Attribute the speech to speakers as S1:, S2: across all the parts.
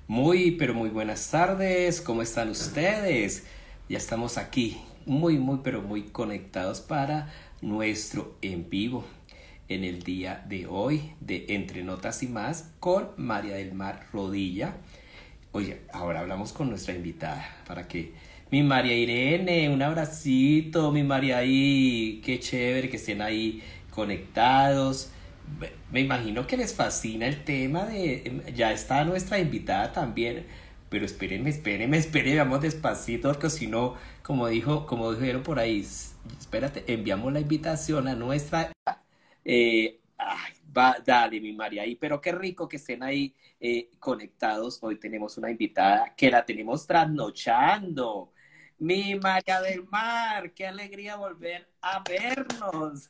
S1: Muy, pero muy buenas tardes. ¿Cómo están ustedes? Ya estamos aquí, pero muy conectados para nuestro en vivo en el día de hoy de Entre Notas y Más con María del Mar Rodilla. Oye, ahora hablamos con nuestra invitada para que mi María Irene, un abracito, mi María ahí, qué chévere que estén ahí conectados. Me imagino que les fascina el tema ya está nuestra invitada también, pero espérenme, vamos despacito, porque si no, como dijeron por ahí, espérate, enviamos la invitación a nuestra dale, mi María, ahí, pero qué rico que estén ahí conectados. Hoy tenemos una invitada que la tenemos trasnochando. Mi María del Mar, qué alegría volver a vernos.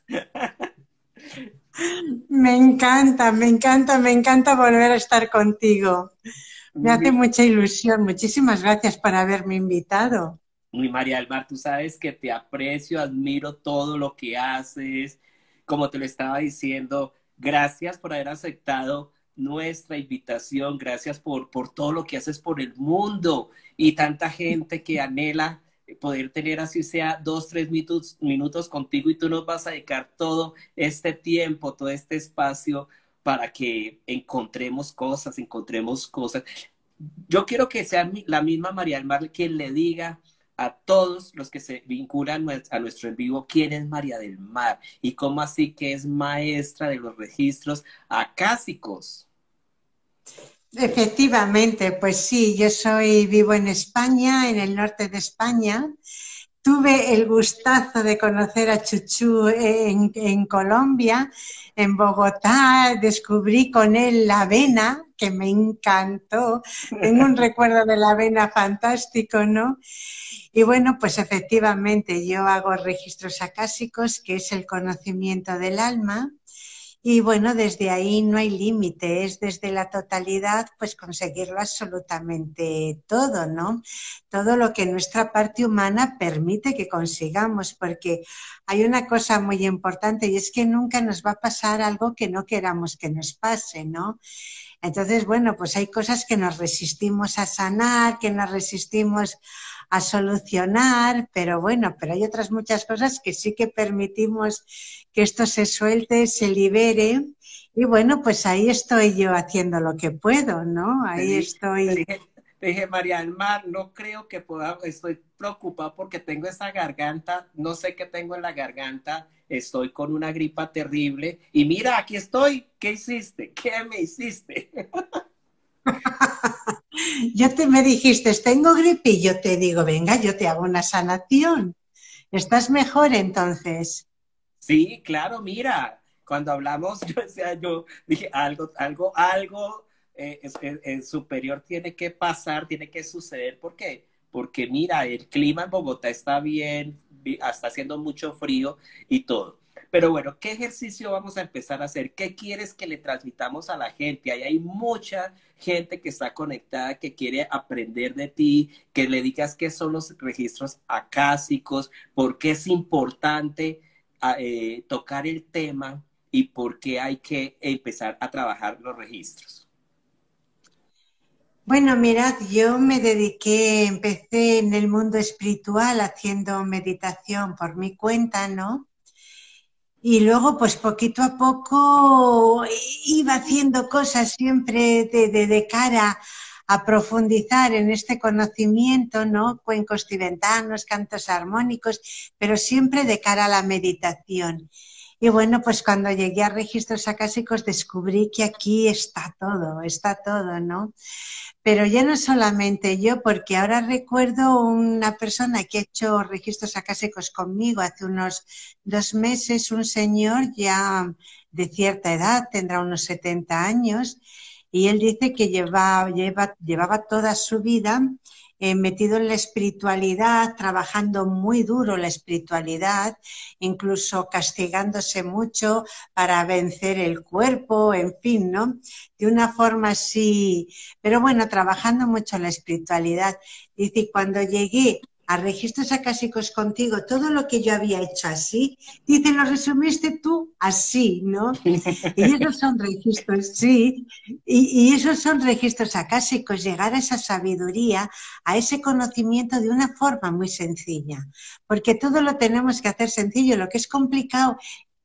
S2: Me encanta volver a estar contigo. Me hace
S1: Mi,
S2: mucha ilusión. Muchísimas gracias por haberme invitado.
S1: mi María del Mar, tú sabes que te aprecio, admiro todo lo que haces. Como te lo estaba diciendo, gracias por haber aceptado nuestra invitación, gracias por todo lo que haces por el mundo y tanta gente que anhela poder tener así sea 2, 3 minutos contigo y tú nos vas a dedicar todo este tiempo, todo este espacio para que encontremos cosas. Yo quiero que sea la misma María del Mar quien le diga a todos los que se vinculan a nuestro en vivo quién es María del Mar y cómo así que es maestra de los registros acásicos.
S2: Efectivamente, pues sí, vivo en España, en el norte de España. Tuve el gustazo de conocer a Chuchú en Colombia, en Bogotá. Descubrí con él la avena, que me encantó. Tengo un recuerdo de la avena fantástico, ¿no? Y bueno, pues efectivamente yo hago registros acásicos, que es el conocimiento del alma. Y bueno, desde ahí no hay límite, es desde la totalidad, pues conseguirlo absolutamente todo, ¿no? Todo lo que nuestra parte humana permite que consigamos, porque hay una cosa muy importante y es que nunca nos va a pasar algo que no queramos que nos pase, ¿no? Entonces, bueno, pues hay cosas que nos resistimos a sanar, que nos resistimos a solucionar, pero bueno, pero hay otras muchas cosas que sí que permitimos que esto se suelte, se libere. Y bueno, pues ahí estoy yo haciendo lo que puedo, ¿no?
S1: Te
S2: Ahí
S1: di- te
S2: estoy.
S1: dije, te dije, María del Mar, no creo que pueda, estoy preocupado porque tengo esa garganta, no sé qué tengo en la garganta, estoy con una gripa terrible y mira, aquí estoy, ¿qué hiciste? ¿Qué me hiciste?
S2: Me dijiste, tengo gripe y yo te digo, venga, yo te hago una sanación. ¿Estás mejor entonces?
S1: Sí, claro, mira, cuando hablamos, yo dije algo superior tiene que pasar, tiene que suceder. ¿Por qué? Porque mira, el clima en Bogotá está bien, está haciendo mucho frío y todo. Pero bueno, ¿qué ejercicio vamos a empezar a hacer? ¿Qué quieres que le transmitamos a la gente? Ahí hay mucha gente que está conectada, que quiere aprender de ti, que le digas qué son los registros acásicos, por qué es importante tocar el tema y por qué hay que empezar a trabajar los registros.
S2: Bueno, mirad, empecé en el mundo espiritual haciendo meditación por mi cuenta, ¿no? Y luego, pues poquito a poco iba haciendo cosas siempre de cara a profundizar en este conocimiento, ¿no? Cuencos tibetanos, cantos armónicos, pero siempre de cara a la meditación. Y bueno, pues cuando llegué a registros acásicos descubrí que aquí está todo, ¿no? Pero ya no solamente yo, porque ahora recuerdo una persona que ha hecho registros acásicos conmigo hace unos 2 meses, un señor ya de cierta edad, tendrá unos 70 años, y él dice que llevaba toda su vida metido en la espiritualidad, trabajando muy duro la espiritualidad, incluso castigándose mucho para vencer el cuerpo, en fin, ¿no? De una forma así, pero bueno, trabajando mucho la espiritualidad. Dice, y cuando llegué a registros acásicos contigo todo lo que yo había hecho así, dice, lo resumiste tú así, ¿no? Y esos son registros, sí, y esos son registros acásicos, llegar a esa sabiduría, a ese conocimiento de una forma muy sencilla, porque todo lo tenemos que hacer sencillo, lo que es complicado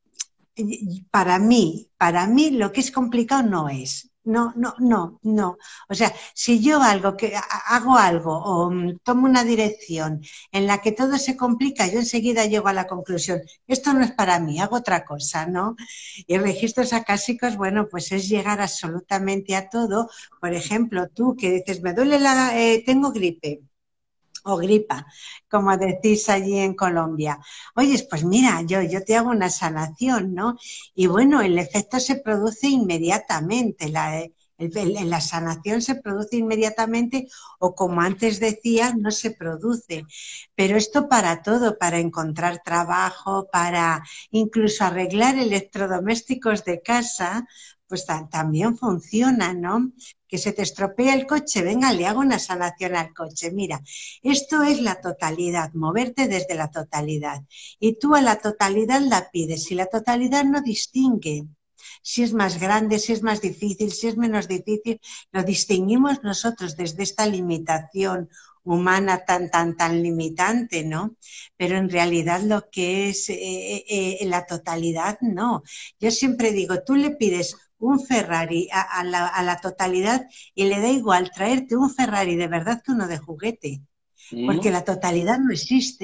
S2: para mí lo que es complicado no es. No, no, no, no. O sea, si yo hago algo o tomo una dirección en la que todo se complica, yo enseguida llego a la conclusión, esto no es para mí, hago otra cosa, ¿no? Y registros acásicos, bueno, pues es llegar absolutamente a todo. Por ejemplo, tú que dices, tengo gripe o gripa, como decís allí en Colombia. Oyes, pues mira, yo te hago una sanación, ¿no? Y bueno, el efecto se produce inmediatamente, la sanación se produce inmediatamente o como antes decía, no se produce. Pero esto para todo, para encontrar trabajo, para incluso arreglar electrodomésticos de casa, pues también funciona, ¿no? Que se te estropea el coche, venga, le hago una sanación al coche. Mira, esto es la totalidad, moverte desde la totalidad. Y tú a la totalidad la pides y la totalidad no distingue si es más grande, si es más difícil, si es menos difícil, lo distinguimos nosotros desde esta limitación humana tan limitante, ¿no? Pero en realidad lo que es la totalidad, no. Yo siempre digo, tú le pides un Ferrari a la totalidad y le da igual traerte un Ferrari de verdad que uno de juguete, porque
S1: ¿Mm?
S2: la totalidad no existe,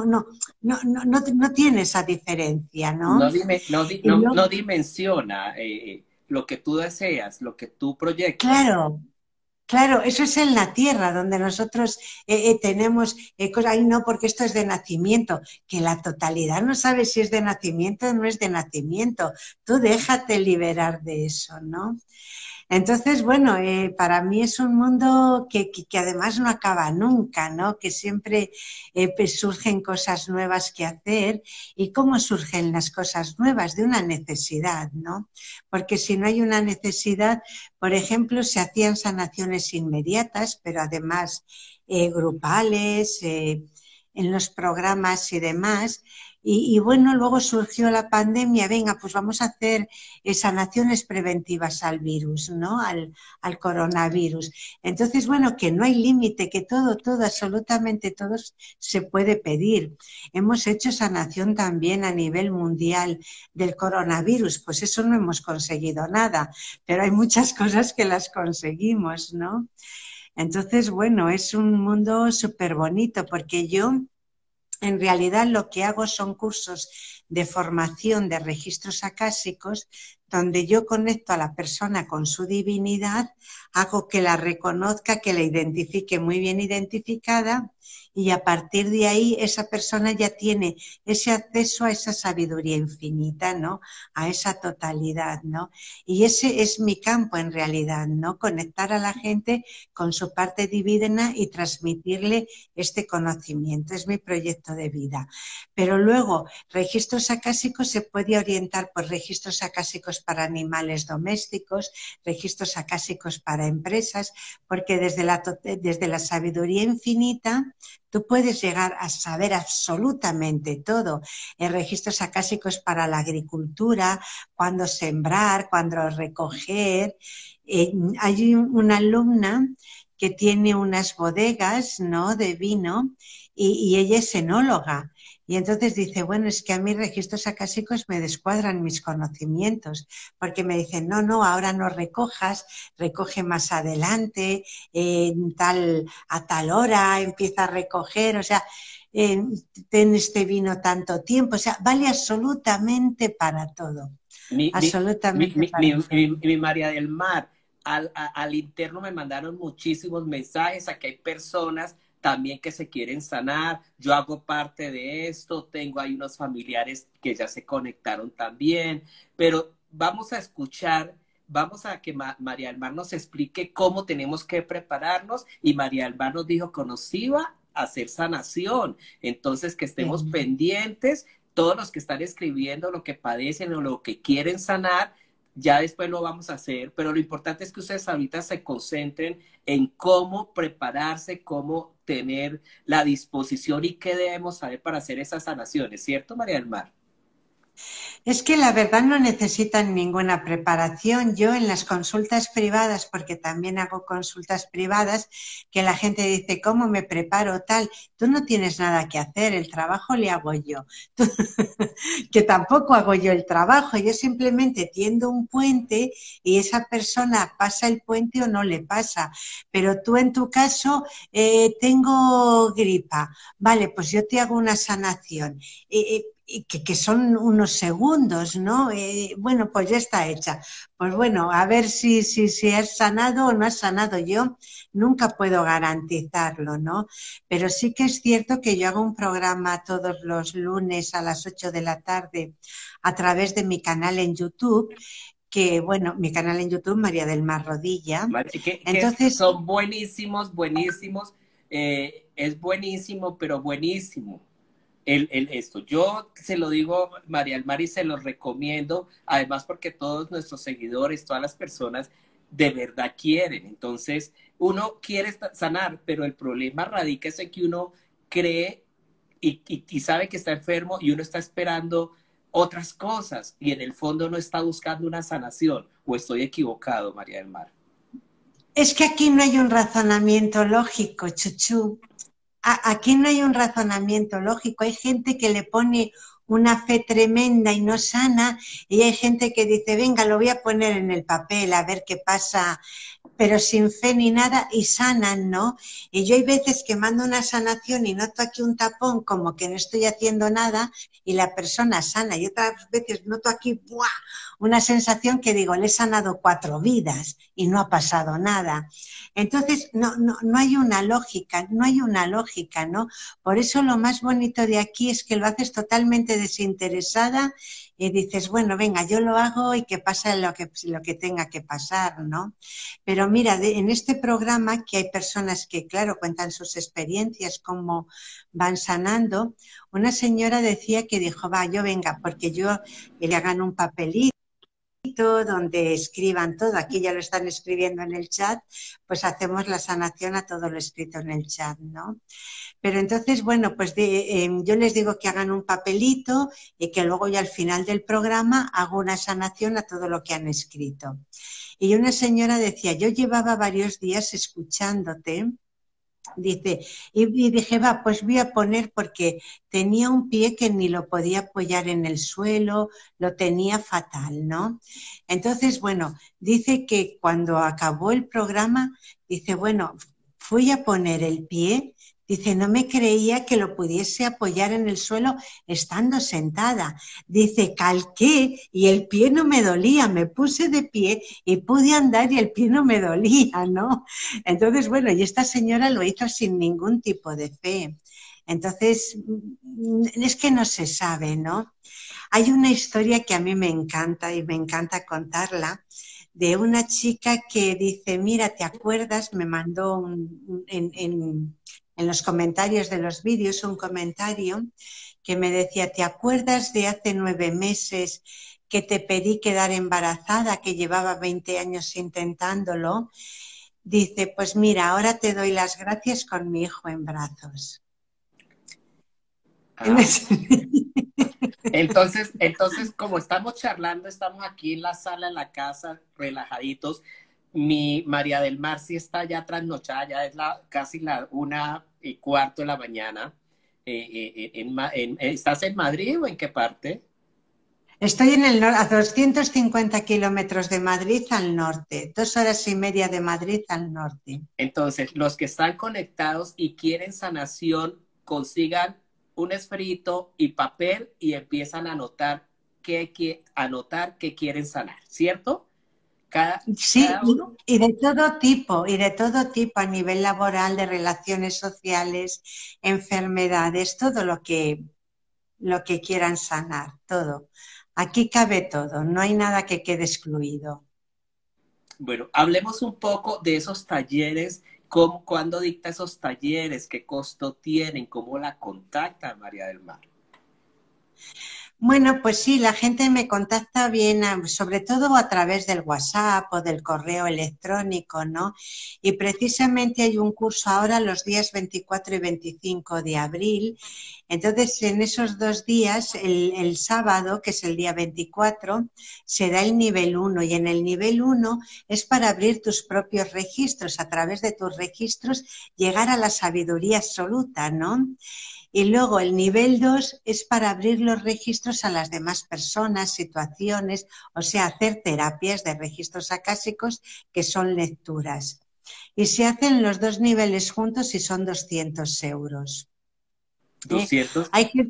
S2: no tiene esa diferencia, ¿no? Y
S1: No
S2: luego,
S1: dimensiona lo que tú deseas, lo que tú proyectas.
S2: claro, claro, eso es en la tierra, donde nosotros tenemos cosas, ay no, porque esto es de nacimiento, que la totalidad no sabe si es de nacimiento o no es de nacimiento. Tú déjate liberar de eso, ¿no? Entonces, bueno, para mí es un mundo que además no acaba nunca, ¿no? Que siempre pues surgen cosas nuevas que hacer. ¿Y cómo surgen las cosas nuevas? De una necesidad, ¿no? Porque si no hay una necesidad, por ejemplo, se hacían sanaciones inmediatas, pero además grupales, en los programas y demás. Y bueno, luego surgió la pandemia, venga, pues vamos a hacer sanaciones preventivas al virus, ¿no? Al coronavirus. Entonces, bueno, que no hay límite, que todo, absolutamente todo se puede pedir. Hemos hecho sanación también a nivel mundial del coronavirus, pues eso no hemos conseguido nada, pero hay muchas cosas que las conseguimos, ¿no? Entonces, bueno, es un mundo súper bonito porque yo en realidad lo que hago son cursos de formación de registros acásicos donde yo conecto a la persona con su divinidad, hago que la reconozca, que la identifique muy bien identificada y a partir de ahí esa persona ya tiene ese acceso a esa sabiduría infinita, ¿no? A esa totalidad, ¿no? Y ese es mi campo en realidad, ¿no? Conectar a la gente con su parte divina y transmitirle este conocimiento. Es mi proyecto de vida. Pero luego, registros acásicos se puede orientar por registros acásicos para animales domésticos, registros acásicos para empresas, porque desde la sabiduría infinita tú puedes llegar a saber absolutamente todo. Registros acásicos para la agricultura, cuándo sembrar, cuándo recoger. Hay una alumna que tiene unas bodegas, ¿no?, de vino y ella es enóloga. Y entonces dice, bueno, es que a mí registros acásicos me descuadran mis conocimientos, porque me dicen, no, ahora no recojas, recoge más adelante, a tal hora empieza a recoger, o sea, ten este vino tanto tiempo, o sea, vale absolutamente para todo,
S1: Mi, mi,
S2: absolutamente para todo.
S1: mi María del Mar, al interno me mandaron muchísimos mensajes, aquí hay personas también que se quieren sanar, yo hago parte de esto, tengo ahí unos familiares que ya se conectaron también, pero vamos a escuchar, vamos a que María del Mar nos explique cómo tenemos que prepararnos y María del Mar nos dijo que nos iba a hacer sanación, entonces que estemos
S2: Sí.
S1: pendientes todos los que están escribiendo lo que padecen o lo que quieren sanar, ya después lo vamos a hacer, pero lo importante es que ustedes ahorita se concentren en cómo prepararse, cómo tener la disposición y qué debemos saber para hacer esas sanaciones, ¿cierto, María del Mar?
S2: Es que la verdad no necesitan ninguna preparación. Yo en las consultas privadas, porque también hago consultas privadas, que la gente dice, ¿cómo me preparo tal? Tú no tienes nada que hacer, el trabajo le hago yo. Tú- que tampoco hago yo el trabajo, yo simplemente tiendo un puente y esa persona pasa el puente o no le pasa. Pero tú en tu caso, tengo gripa, vale, pues yo te hago una sanación. Y que son unos segundos, ¿no? Bueno, pues ya está hecha. Pues bueno, a ver si has sanado o no has sanado. Yo nunca puedo garantizarlo, ¿no? Pero sí que es cierto que yo hago un programa todos los lunes a las 8 de la tarde a través de mi canal en YouTube, que bueno, mi canal en YouTube, María del Mar Rodilla.
S1: Que
S2: Entonces,
S1: son buenísimos, buenísimos. Es buenísimo, pero buenísimo. Esto, yo se lo digo, María del Mar, y se lo recomiendo, además porque todos nuestros seguidores, todas las personas de verdad quieren. Entonces, uno quiere sanar, pero el problema radica es en que uno cree y sabe que está enfermo y uno está esperando otras cosas y en el fondo no está buscando una sanación. ¿O estoy equivocado, María del Mar?
S2: es que aquí no hay un razonamiento lógico, Chuchu. Aquí no hay un razonamiento lógico. Hay gente que le pone una fe tremenda y no sana, y hay gente que dice, venga, lo voy a poner en el papel a ver qué pasa, pero sin fe ni nada y sanan, ¿no? Y yo hay veces que mando una sanación y noto aquí un tapón como que no estoy haciendo nada y la persona sana, y otras veces noto aquí ¡buah! Una sensación que digo, le he sanado 4 vidas y no ha pasado nada. Entonces, no hay una lógica, no hay una lógica, ¿no? Por eso lo más bonito de aquí es que lo haces totalmente desinteresada y dices, bueno, venga, yo lo hago y que pase lo que tenga que pasar, ¿no? Pero mira, en este programa que hay personas que, claro, cuentan sus experiencias, cómo van sanando, una señora decía que dijo, va, yo venga, porque yo le hagan un papelito donde escriban todo, aquí ya lo están escribiendo en el chat, pues hacemos la sanación a todo lo escrito en el chat, ¿no? Pero entonces, bueno, pues yo les digo que hagan un papelito y que luego ya al final del programa hago una sanación a todo lo que han escrito. Y una señora decía, yo llevaba varios días escuchándote, dice, y dije, va, pues voy a poner porque tenía un pie que ni lo podía apoyar en el suelo, lo tenía fatal, ¿no? Entonces, bueno, dice que cuando acabó el programa, dice, bueno, fui a poner el pie. Dice, no me creía que lo pudiese apoyar en el suelo estando sentada. Dice, calqué y el pie no me dolía, me puse de pie y pude andar y el pie no me dolía, ¿no? Entonces, bueno, y esta señora lo hizo sin ningún tipo de fe. Entonces, es que no se sabe, ¿no? Hay una historia que a mí me encanta y me encanta contarla, de una chica que dice, mira, ¿te acuerdas? Me mandó en los comentarios de los vídeos un comentario que me decía, ¿te acuerdas de hace 9 meses que te pedí quedar embarazada, que llevaba 20 años intentándolo? Dice, pues mira, ahora te doy las gracias con mi hijo en brazos.
S1: Ah, entonces, como estamos charlando, estamos aquí en la sala, en la casa, relajaditos. Mi María del Mar sí está ya trasnochada, ya es casi la 1:15 de la mañana. ¿Estás en Madrid o en qué parte?
S2: Estoy a 250 kilómetros de Madrid al norte, 2 horas y media de Madrid al norte.
S1: Entonces, los que están conectados y quieren sanación, consigan un esferito y papel y empiezan a anotar qué quieren sanar, ¿cierto?
S2: Sí,
S1: Cada uno.
S2: y de todo tipo a nivel laboral, de relaciones sociales, enfermedades, todo lo que quieran sanar, todo. Aquí cabe todo, no hay nada que quede excluido.
S1: Bueno, hablemos un poco de esos talleres, cuándo dicta esos talleres, qué costo tienen, cómo la contacta María del Mar.
S2: Bueno, pues sí, la gente me contacta bien, sobre todo a través del WhatsApp o del correo electrónico, ¿no? Y precisamente hay un curso ahora los días 24 y 25 de abril. Entonces, en esos 2 días, el sábado, que es el día 24, será el nivel 1 y en el nivel 1 es para abrir tus propios registros, a través de tus registros llegar a la sabiduría absoluta, ¿no? Y luego el nivel 2 es para abrir los registros a las demás personas, situaciones, o sea, hacer terapias de registros acásicos que son lecturas. Y se hacen los dos niveles juntos y son 200 euros.
S1: 200.
S2: Hay que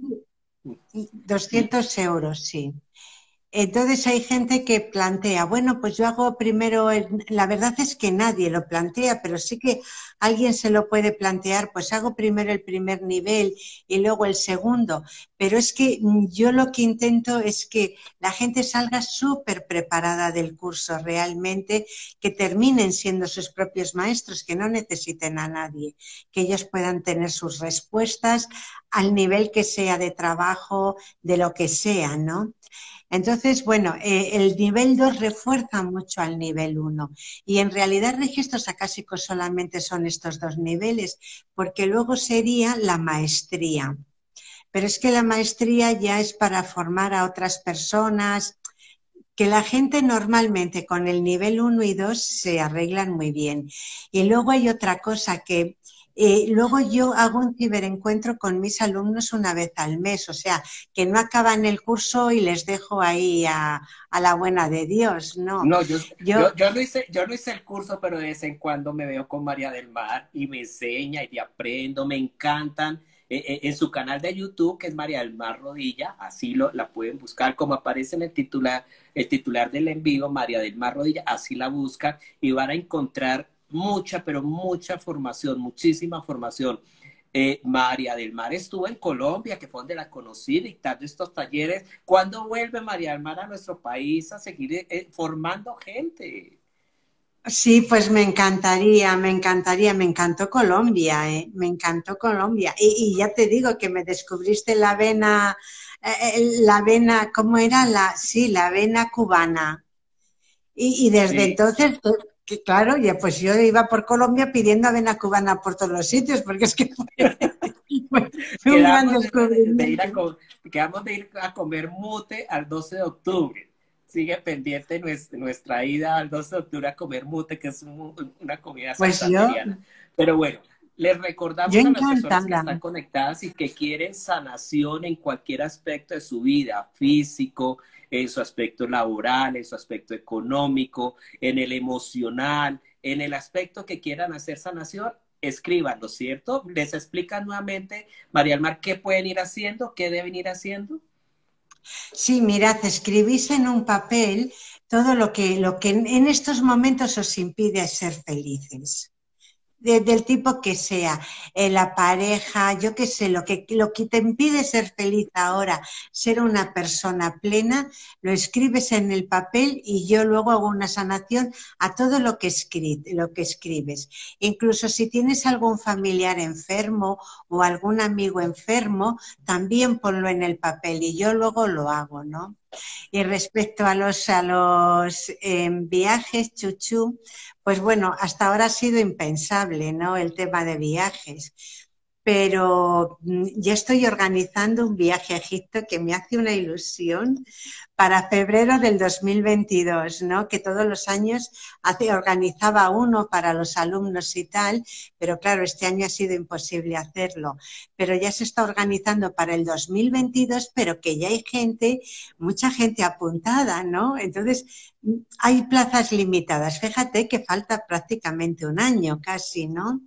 S2: 200 euros, sí. Entonces hay gente que plantea, bueno, pues yo hago primero, la verdad es que nadie lo plantea, pero sí que alguien se lo puede plantear, pues hago primero el primer nivel y luego el segundo, pero es que yo lo que intento es que la gente salga súper preparada del curso realmente, que terminen siendo sus propios maestros, que no necesiten a nadie, que ellos puedan tener sus respuestas al nivel que sea de trabajo, de lo que sea, ¿no? Entonces, bueno, el nivel 2 refuerza mucho al nivel 1 y en realidad registros acásicos solamente son estos dos niveles porque luego sería la maestría. Pero es que la maestría ya es para formar a otras personas, que la gente normalmente con el nivel 1 y 2 se arreglan muy bien. Y luego hay otra cosa que luego yo hago un ciberencuentro con mis alumnos una vez al mes, o sea, que no acaban el curso y les dejo ahí a la buena de Dios, no.
S1: No,
S2: Yo,
S1: yo no hice el curso, pero de vez en cuando me veo con María del Mar y me enseña y te aprendo, me encantan. En su canal de YouTube, que es María del Mar Rodilla, así la pueden buscar, como aparece en el titular del envío, María del Mar Rodilla, así la buscan y van a encontrar mucha, pero mucha formación, muchísima formación. María del Mar estuvo en Colombia, que fue donde la conocí, dictando estos talleres. ¿Cuándo vuelve María del Mar a nuestro país a seguir formando gente?
S2: sí, pues me encantaría, me encantaría, me encantó Colombia, me encantó Colombia. Y ya te digo que me descubriste la avena, ¿cómo era? Sí, la avena cubana. Y desde
S1: Sí,
S2: entonces, que claro, ya pues yo iba por Colombia pidiendo avena cubana por todos los sitios, porque es que fue un gran
S1: quedamos de ir
S2: descubrimiento.
S1: quedamos de ir a comer mute al 12 de octubre. Sigue pendiente nuestra ida al 12 de octubre a comer mute, que es una comida
S2: Pues yo,
S1: santanderiana. Pero bueno, les
S2: yo
S1: recordamos a las personas que
S2: encantada.
S1: están conectadas y que quieren sanación en cualquier aspecto de su vida, físico, en su aspecto laboral, en su aspecto económico, en el emocional, en el aspecto que quieran hacer sanación, escríbanlo, ¿cierto? Les explican nuevamente, María del Mar, qué pueden ir haciendo, qué deben ir haciendo.
S2: Sí, mirad, escribís en un papel todo lo que en estos momentos os impide ser felices. Del tipo que sea, la pareja, yo qué sé, lo que te impide ser feliz ahora, ser una persona plena, lo escribes en el papel y yo luego hago una sanación a todo lo que escribes. Incluso si tienes algún familiar enfermo o algún amigo enfermo, también ponlo en el papel y yo luego lo hago, ¿no? Y respecto a los viajes, Chuchu, pues bueno, hasta ahora ha sido impensable, ¿no? El tema de viajes. Pero ya estoy organizando un viaje a Egipto que me hace una ilusión para febrero del 2022, ¿no? Que todos los años organizaba uno para los alumnos y tal, pero claro, este año ha sido imposible hacerlo. Pero ya se está organizando para el 2022, pero que ya hay gente, mucha gente apuntada, ¿no? Entonces, hay plazas limitadas. Fíjate que falta prácticamente un año casi, ¿no?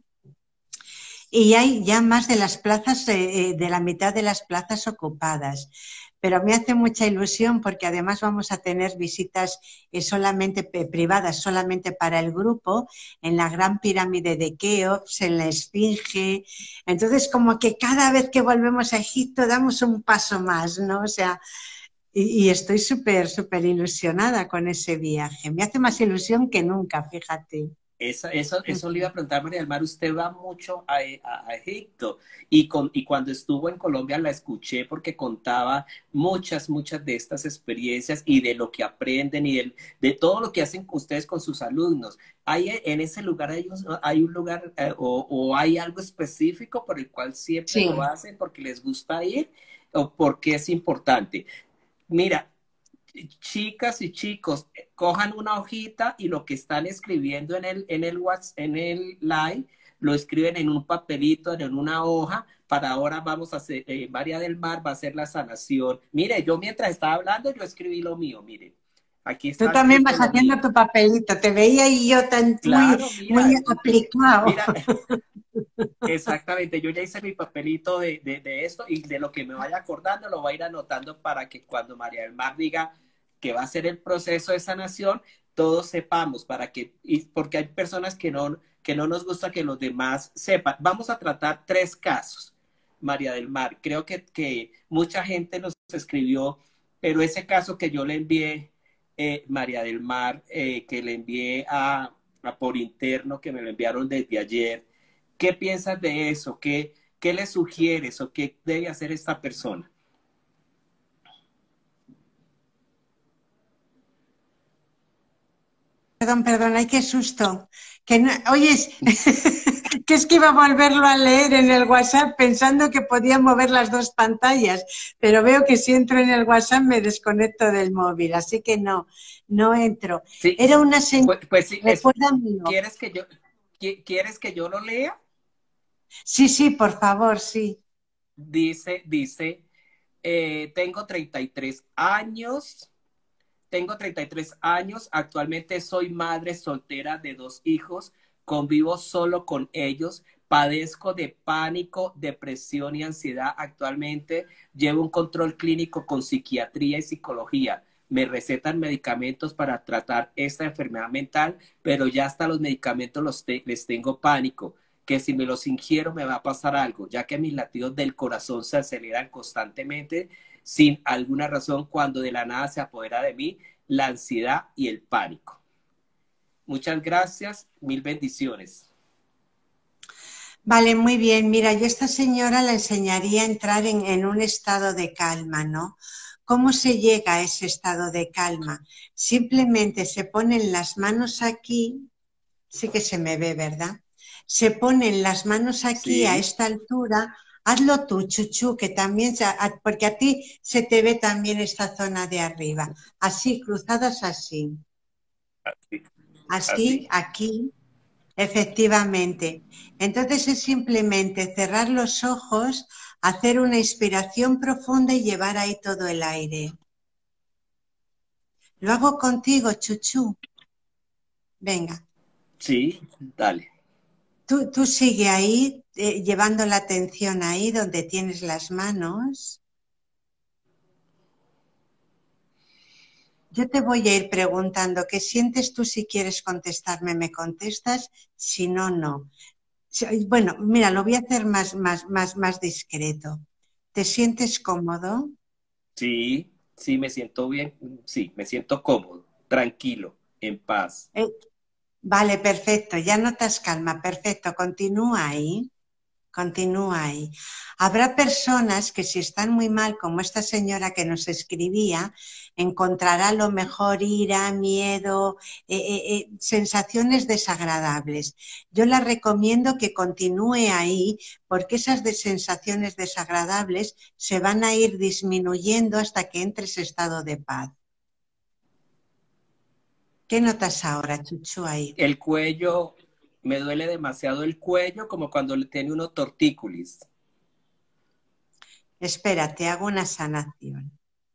S2: Y hay ya más de las plazas, de la mitad de las plazas ocupadas. Pero me hace mucha ilusión porque además vamos a tener visitas solamente privadas, solamente para el grupo, en la Gran Pirámide de Keops, en la Esfinge. Entonces, como que cada vez que volvemos a Egipto damos un paso más, ¿no? O sea, y estoy súper, súper ilusionada con ese viaje. Me hace más ilusión que nunca, fíjate.
S1: Eso le iba a preguntar, María del Mar, usted va mucho a Egipto y cuando estuvo en Colombia la escuché porque contaba muchas de estas experiencias y de lo que aprenden y de todo lo que hacen ustedes con sus alumnos. ¿Hay en ese lugar hay un lugar o hay algo específico por el cual siempre lo
S2: Sí.
S1: hacen porque les gusta ir o porque es importante? Mira, chicas y chicos, cojan una hojita y lo que están escribiendo en el live, lo escriben en un papelito, en una hoja, para ahora vamos a hacer, María del Mar va a hacer la sanación. Mire, yo mientras estaba hablando, yo escribí lo mío, mire, aquí
S2: Tú
S1: está
S2: también
S1: escrito
S2: vas
S1: lo
S2: haciendo
S1: mío.
S2: tu papelito. Te veía y yo tan
S1: Claro,
S2: muy
S1: mira,
S2: aplicado.
S1: mira, exactamente, yo ya hice mi papelito de esto y de lo que me vaya acordando lo voy a ir anotando para que cuando María del Mar diga que va a ser el proceso de sanación, todos sepamos, porque hay personas que no nos gusta que los demás sepan. Vamos a tratar 3 casos, María del Mar. Creo que mucha gente nos escribió, pero ese caso que yo le envié, María del Mar, que le envié a por interno, que me lo enviaron desde ayer. ¿Qué piensas de eso? ¿Qué le sugieres o qué debe hacer esta persona?
S2: Perdón, ay, qué susto. Que no, oyes, que es que iba a volverlo a leer en el WhatsApp pensando que podía mover las dos pantallas, pero veo que si entro en el WhatsApp me desconecto del móvil, así que no, no entro.
S1: Sí,
S2: Era una señal,
S1: pues sí,
S2: recuérdamelo.
S1: ¿quieres que yo lo lea?
S2: Sí, sí, por favor, sí.
S1: Dice, tengo 33 años, actualmente soy madre soltera de 2 hijos, convivo solo con ellos, padezco de pánico, depresión y ansiedad actualmente, llevo un control clínico con psiquiatría y psicología. Me recetan medicamentos para tratar esta enfermedad mental, pero ya hasta los medicamentos les tengo pánico, que si me los ingiero me va a pasar algo, ya que mis latidos del corazón se aceleran constantemente sin alguna razón cuando de la nada se apodera de mí la ansiedad y el pánico. Muchas gracias, mil bendiciones.
S2: Vale, muy bien. Mira, yo a esta señora la enseñaría a entrar en un estado de calma, ¿no? ¿Cómo se llega a ese estado de calma? Simplemente se ponen las manos aquí, sí que se me ve, ¿verdad? Se ponen las manos aquí a
S1: Sí,
S2: esta altura. Hazlo tú, Chuchu, que también, porque a ti se te ve también esta zona de arriba. Así, cruzadas así.
S1: así,
S2: Así,
S1: así.
S2: aquí. Efectivamente. Entonces es simplemente cerrar los ojos, hacer una inspiración profunda y llevar ahí todo el aire. Lo hago contigo, Chuchu. Venga,
S1: Sí, dale.
S2: tú sigue ahí, llevando la atención ahí donde tienes las manos. Yo te voy a ir preguntando qué sientes tú. Si quieres contestarme, me contestas, si no, no. Bueno, mira, lo voy a hacer más discreto. ¿Te sientes cómodo?
S1: Sí, sí, me siento bien. Sí, me siento cómodo, tranquilo, en paz.
S2: Eh, Vale, perfecto. Ya notas calma. Perfecto. Continúa ahí. Continúa ahí. Habrá personas que si están muy mal, como esta señora que nos escribía, encontrará a lo mejor ira, miedo, sensaciones desagradables. Yo la recomiendo que continúe ahí porque esas sensaciones desagradables se van a ir disminuyendo hasta que entre ese estado de paz. ¿Qué notas ahora, Chuchu, ahí?
S1: El cuello, me duele demasiado el cuello, como cuando le tiene uno tortícolis.
S2: Espera, te hago una sanación.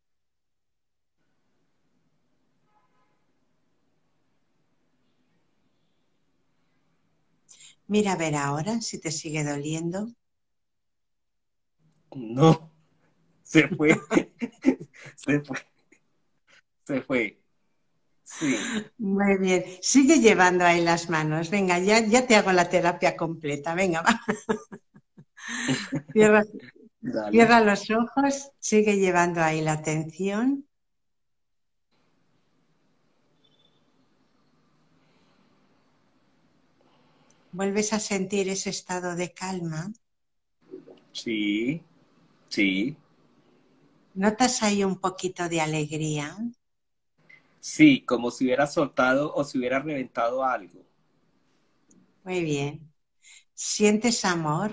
S2: Mira a ver ahora si te sigue doliendo.
S1: No, se fue, se fue, se fue. Sí,
S2: Muy bien. Sigue llevando ahí las manos. Venga, ya te hago la terapia completa. Venga, va. Cierra,
S1: dale.
S2: cierra los ojos. Sigue llevando ahí la atención. ¿Vuelves a sentir ese estado de calma?
S1: Sí, sí,
S2: ¿Notas ahí un poquito de alegría?
S1: sí, como si hubiera soltado o si hubiera reventado algo.
S2: Muy bien. ¿Sientes amor?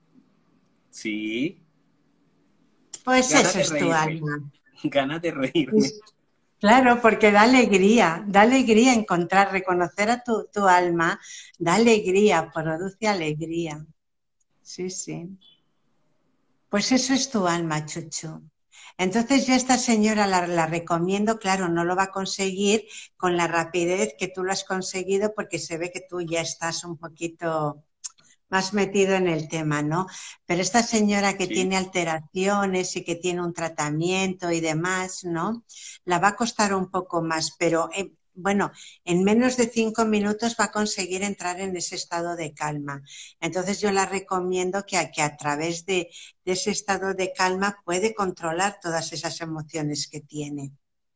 S1: Sí,
S2: Pues
S1: ganas
S2: eso
S1: de
S2: es tu
S1: reírme,
S2: alma.
S1: ganas de reírme.
S2: Es- claro, porque da alegría encontrar, reconocer a tu alma, da alegría, produce alegría. Sí, sí. Pues eso es tu alma, Chuchu. Entonces yo a esta señora la recomiendo, claro, no lo va a conseguir con la rapidez que tú lo has conseguido porque se ve que tú ya estás un poquito más metido en el tema, ¿no? Pero esta señora que
S1: Sí,
S2: tiene alteraciones y que tiene un tratamiento y demás, ¿no? La va a costar un poco más, pero bueno, en menos de 5 minutos va a conseguir entrar en ese estado de calma. Entonces yo la recomiendo que a través de ese estado de calma puede controlar todas esas emociones que tiene.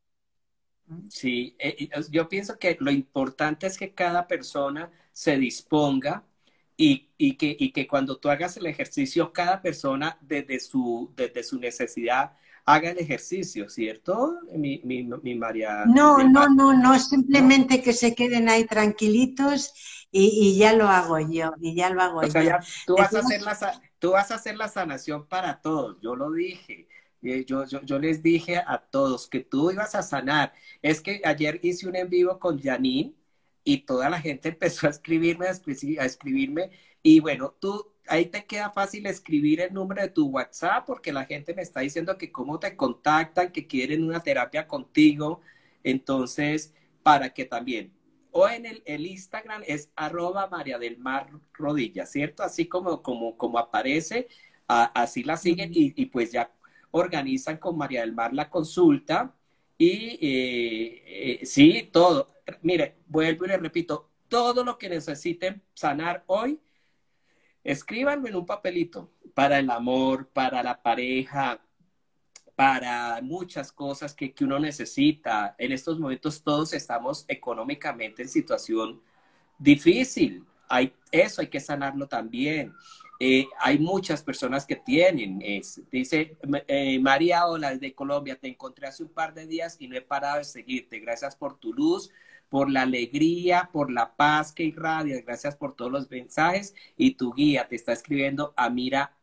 S1: sí. Yo pienso que lo importante es que cada persona se disponga y que cuando tú hagas el ejercicio, cada persona desde su necesidad haga el ejercicio, ¿cierto? Mi María
S2: No,
S1: del
S2: no,
S1: Mar,
S2: no, no,
S1: ¿no?
S2: simplemente que se queden ahí tranquilitos y ya lo hago yo, y ya lo hago
S1: O sea,
S2: yo.
S1: ya tú
S2: De
S1: vas a hacer
S2: todas,
S1: la sanación para todos. Yo lo dije. Yo les dije a todos que tú ibas a sanar. Es que ayer hice un en vivo con Janine y toda la gente empezó a escribirme. Y bueno, tú ahí te queda fácil escribir el número de tu WhatsApp porque la gente me está diciendo que cómo te contactan, que quieren una terapia contigo. Entonces, para que también o en el Instagram es @María del Mar Rodilla, ¿cierto? Así como aparece, así la siguen y pues ya organizan con María del Mar la consulta y sí, todo. Mire, vuelvo y le repito, todo lo que necesiten sanar hoy, escríbanlo en un papelito para el amor, para la pareja, para muchas cosas que uno necesita. En estos momentos todos estamos económicamente en situación difícil. Eso hay que sanarlo también. Hay muchas personas que tienen. Dice María, hola, desde Colombia, te encontré hace un par de días y no he parado de seguirte. Gracias por tu luz, por la alegría, por la paz que irradias. Gracias por todos los mensajes y tu guía. Te está escribiendo Amira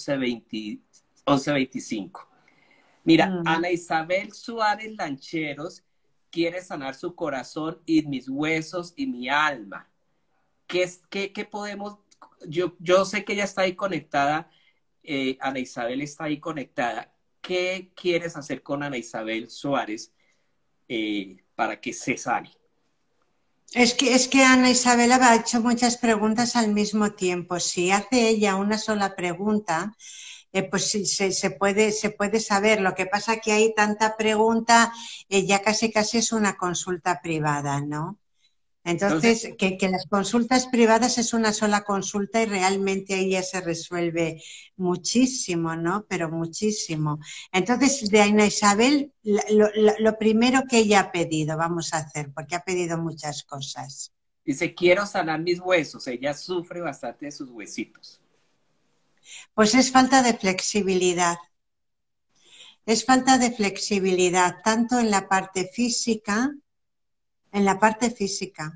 S1: 1125. Mira,
S2: mm,
S1: Ana Isabel Suárez Lancheros quiere sanar su corazón y mis huesos y mi alma. ¿Qué podemos? Yo sé que ella está ahí conectada, Ana Isabel está ahí conectada. ¿Qué quieres hacer con Ana Isabel Suárez para que se sane?
S2: es que Ana Isabela ha hecho muchas preguntas al mismo tiempo. Si hace ella una sola pregunta, pues sí, se puede saber. Lo que pasa que hay tanta pregunta, ya casi casi es una consulta privada, ¿no?
S1: Entonces,
S2: Entonces, que las consultas privadas es una sola consulta y realmente ahí ya se resuelve muchísimo, ¿no? Pero muchísimo. Entonces, de Ana Isabel, lo primero que ella ha pedido, vamos a hacer, porque ha pedido muchas cosas.
S1: dice, quiero sanar mis huesos. Ella sufre bastante de sus huesitos.
S2: Pues es falta de flexibilidad. Es falta de flexibilidad, tanto en la parte física.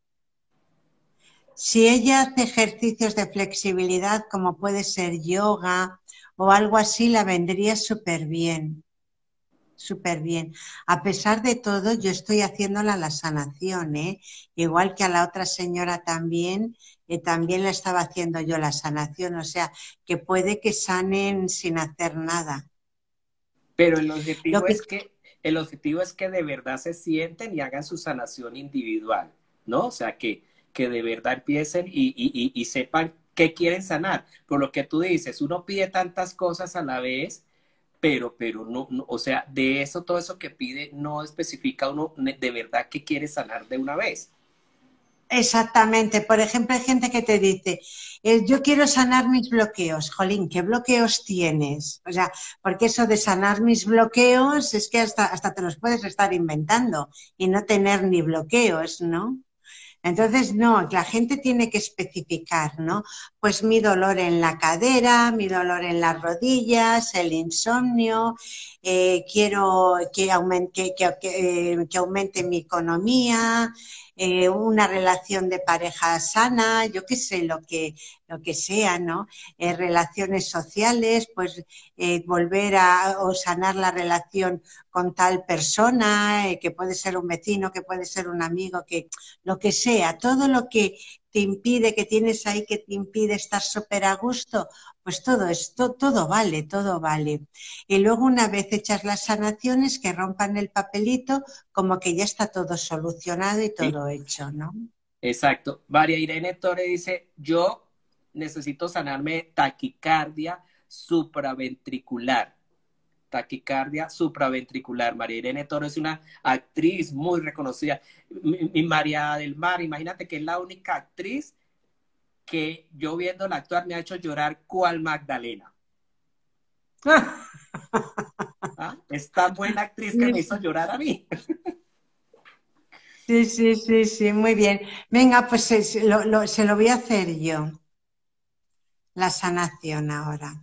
S2: Si ella hace ejercicios de flexibilidad como puede ser yoga o algo así, la vendría súper bien, súper bien. A pesar de todo, yo estoy haciéndola la sanación, ¿eh? Igual que a la otra señora también, también la estaba haciendo yo la sanación, o sea, que puede que sanen sin hacer nada.
S1: Pero el
S2: Lo
S1: objetivo
S2: que
S1: es que, el objetivo es que de verdad se sienten y hagan su sanación individual, ¿no? O sea, que de verdad empiecen y sepan qué quieren sanar. Por lo que tú dices, uno pide tantas cosas a la vez, pero no, o sea, de eso, todo eso que pide, no especifica uno de verdad que quiere sanar de una vez.
S2: exactamente. Por ejemplo, hay gente que te dice, yo quiero sanar mis bloqueos. Jolín, ¿qué bloqueos tienes? O sea, porque eso de sanar mis bloqueos es que hasta te los puedes estar inventando y no tener ni bloqueos, ¿no? Entonces, no, la gente tiene que especificar, ¿no? Pues mi dolor en la cadera, mi dolor en las rodillas, el insomnio, quiero que aumente mi economía, una relación de pareja sana, yo qué sé, lo que sea, ¿no? Relaciones sociales, pues volver a o sanar la relación con tal persona, que puede ser un vecino, que puede ser un amigo, que lo que sea, todo lo que te impide, que tienes ahí, que te impide estar súper a gusto, pues todo esto, todo vale, todo vale. Y luego una vez hechas las sanaciones, que rompan el papelito, como que ya está todo solucionado y
S1: Sí,
S2: todo hecho, ¿no?
S1: exacto. María Irene Torres dice, yo necesito sanarme taquicardia supraventricular. Taquicardia supraventricular. María Irene Torres es una actriz muy reconocida. Mi María del Mar, imagínate que es la única actriz que yo viéndola actuar me ha hecho llorar cual Magdalena. ¿Ah? Es tan buena actriz que
S2: Sí,
S1: me hizo llorar a mí.
S2: sí, sí, sí, sí, muy bien. Venga, pues se lo voy a hacer yo, la sanación ahora.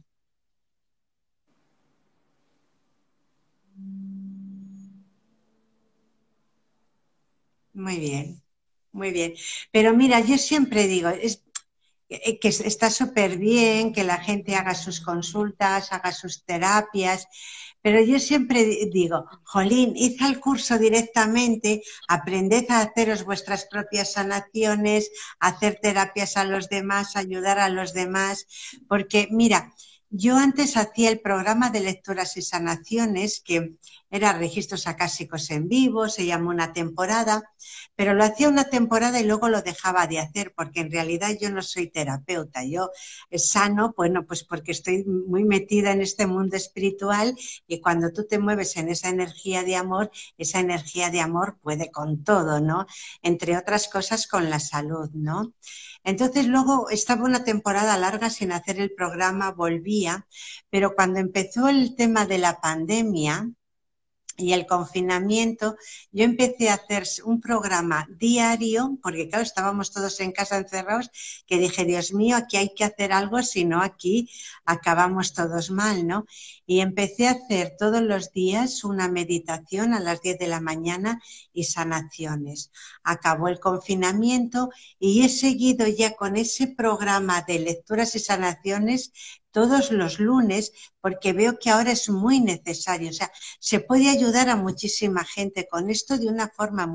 S2: Muy bien, muy bien. Pero mira, yo siempre digo, que está súper bien que la gente haga sus consultas, haga sus terapias, pero yo siempre digo, jolín, id al curso directamente, aprended a haceros vuestras propias sanaciones, hacer terapias a los demás, ayudar a los demás, porque mira, yo antes hacía el programa de lecturas y sanaciones, que era registros acásicos en vivo, se llamó una temporada, pero lo hacía una temporada y luego lo dejaba de hacer, porque en realidad yo no soy terapeuta, yo sano, bueno, pues porque estoy muy metida en este mundo espiritual y cuando tú te mueves en esa energía de amor puede con todo, ¿no? Entre otras cosas con la salud, ¿no? Entonces luego estaba una temporada larga sin hacer el programa, volvía, pero cuando empezó el tema de la pandemia, y el confinamiento, yo empecé a hacer un programa diario, porque claro, estábamos todos en casa encerrados, que dije, Dios mío, aquí hay que hacer algo, si no aquí acabamos todos mal, ¿no? Y empecé a hacer todos los días una meditación a las 10 de la mañana y sanaciones. Acabó el confinamiento y he seguido ya con ese programa de lecturas y sanaciones todos los lunes, porque veo que ahora es muy necesario. O sea, se puede ayudar a muchísima gente con esto de una forma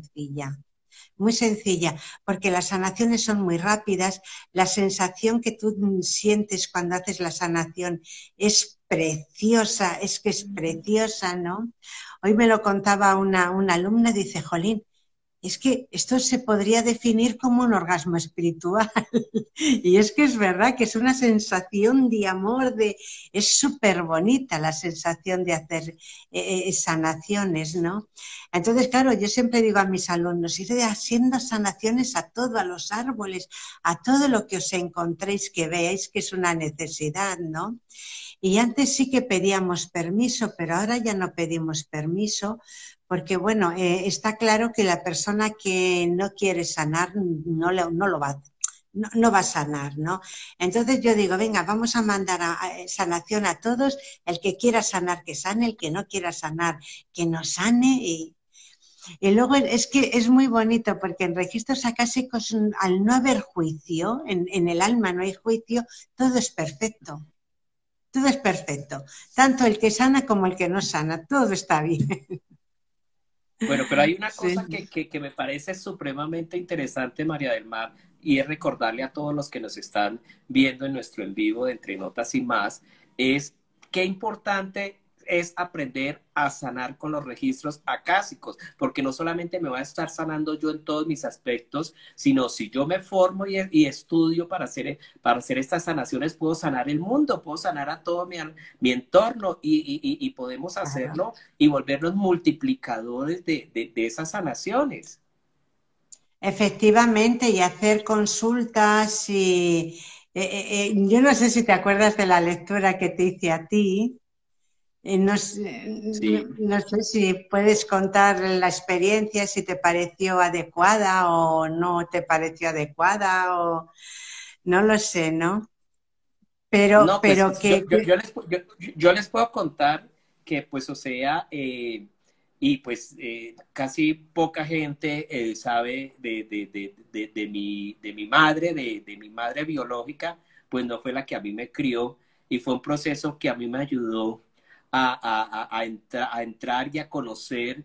S2: muy sencilla, porque las sanaciones son muy rápidas, la sensación que tú sientes cuando haces la sanación es preciosa, es que es preciosa, ¿no? Hoy me lo contaba una alumna, dice, Jolín, es que esto se podría definir como un orgasmo espiritual. Y es que es verdad que es una sensación de amor, es súper bonita la sensación de hacer sanaciones, ¿no? Entonces, claro, yo siempre digo a mis alumnos, id haciendo sanaciones a todo, a los árboles, a todo lo que os encontréis, que veáis que es una necesidad, ¿no? Y antes sí que pedíamos permiso, pero ahora ya no pedimos permiso, porque bueno, está claro que la persona que no quiere sanar no lo va a hacer. No, no va a sanar, ¿no? Entonces yo digo, venga, vamos a mandar sanación a todos, el que quiera sanar que sane, el que no quiera sanar que no sane y luego es que es muy bonito porque en registros acásicos al no haber juicio, en el alma no hay juicio, todo es perfecto. Todo es perfecto, tanto el que sana como el que no sana, todo está bien.
S1: Bueno, pero hay una
S2: Sí.
S1: cosa que me parece supremamente interesante, María del Mar, y es recordarle a todos los que nos están viendo en nuestro en vivo de Entre Notas y Más, es qué importante es aprender a sanar con los registros acásicos, porque no solamente me va a estar sanando yo en todos mis aspectos, sino si yo me formo y estudio para hacer estas sanaciones, puedo sanar el mundo, puedo sanar a todo mi entorno y podemos
S2: Claro.
S1: hacerlo y volvernos multiplicadores de esas sanaciones.
S2: Efectivamente, y hacer consultas yo no sé si te acuerdas de la lectura que te hice a ti, No sé,
S1: Sí.
S2: no sé si puedes contar la experiencia, si te pareció adecuada o no te pareció adecuada o no lo sé, ¿no?
S1: No, pues
S2: Pero que,
S1: yo les puedo contar que, pues, o sea, y pues casi poca gente sabe de mi madre, de mi madre biológica, pues no fue la que a mí me crió y fue un proceso que a mí me ayudó a entrar y a conocer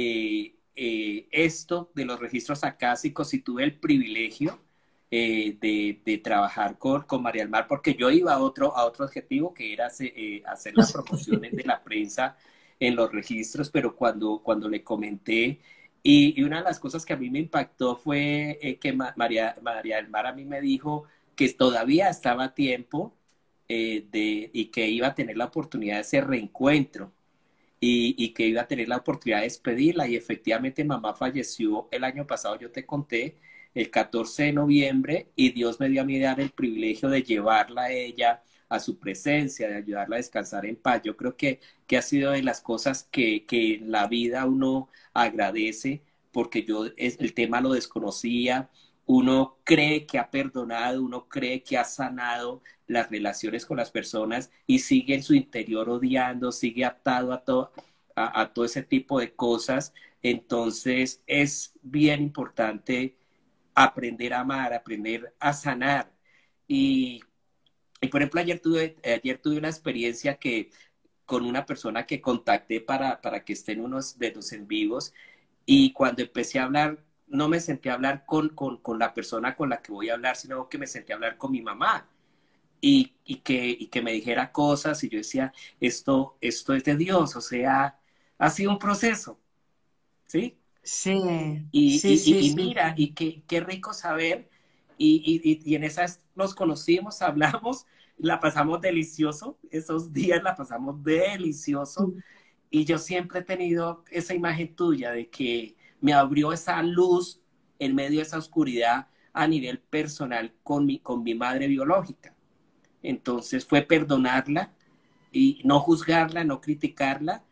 S1: esto de los registros acásicos y tuve el privilegio de trabajar con María del Mar, porque yo iba a otro objetivo que era hacer las promociones de la prensa en los registros, pero cuando le comenté, y una de las cosas que a mí me impactó fue que María del Mar a mí me dijo que todavía estaba a tiempo y que iba a tener la oportunidad de ese reencuentro y que iba a tener la oportunidad de despedirla y efectivamente mamá falleció el año pasado, yo te conté, el 14 de noviembre y Dios me dio a mí dar el privilegio de llevarla a ella a su presencia, de ayudarla a descansar en paz. Yo creo que ha sido de las cosas que en la vida uno agradece porque el tema lo desconocía, uno cree que ha perdonado, uno cree que ha sanado las relaciones con las personas y sigue en su interior odiando, sigue atado a todo ese tipo de cosas. Entonces es bien importante aprender a amar, aprender a sanar. Y, y por ejemplo, ayer tuve una experiencia que con una persona que contacté para que esté en unos de los en vivos y cuando empecé a hablar, no me senté a hablar con la persona con la que voy a hablar, sino que me senté a hablar con mi mamá y que me dijera cosas y yo decía, esto es de Dios, o sea, ha sido un proceso, ¿sí?
S2: sí, sí, sí,
S1: Y
S2: sí,
S1: mira,
S2: sí.
S1: qué rico saber, y en esas nos conocimos, hablamos, la pasamos delicioso, esos días la pasamos delicioso, y yo siempre he tenido esa imagen tuya de que me abrió esa luz en medio de esa oscuridad a nivel personal con mi madre biológica. Entonces fue perdonarla y no juzgarla, no criticarla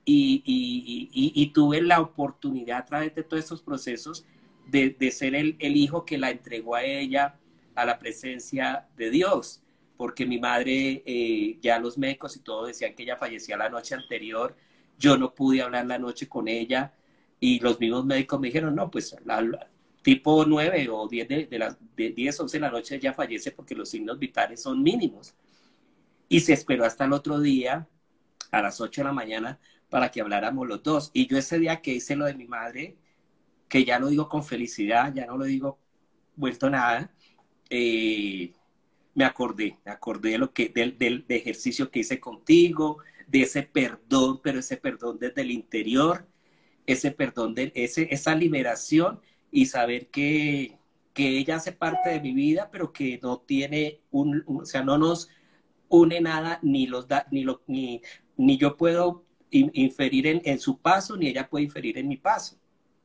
S1: y tuve la oportunidad a través de todos estos procesos de ser el hijo que la entregó a ella a la presencia de Dios, porque mi madre, ya los médicos y todo decían que ella fallecía la noche anterior, yo no pude hablar la noche con ella y los mismos médicos me dijeron, no, pues tipo 9 o 10 de 10, 11 de la noche ya fallece porque los signos vitales son mínimos. Y se esperó hasta el otro día, a las 8 de la mañana, para que habláramos los dos. Y yo ese día que hice lo de mi madre, que ya lo digo con felicidad, ya no lo digo vuelto nada, eh, me acordé de lo que, del ejercicio que hice contigo, de ese perdón, pero ese perdón desde el interior, ese perdón, esa liberación y saber que ella hace parte de mi vida, pero que no tiene o sea, no nos une nada, ni los da, ni yo puedo inferir en su paso, ni ella puede inferir en mi paso.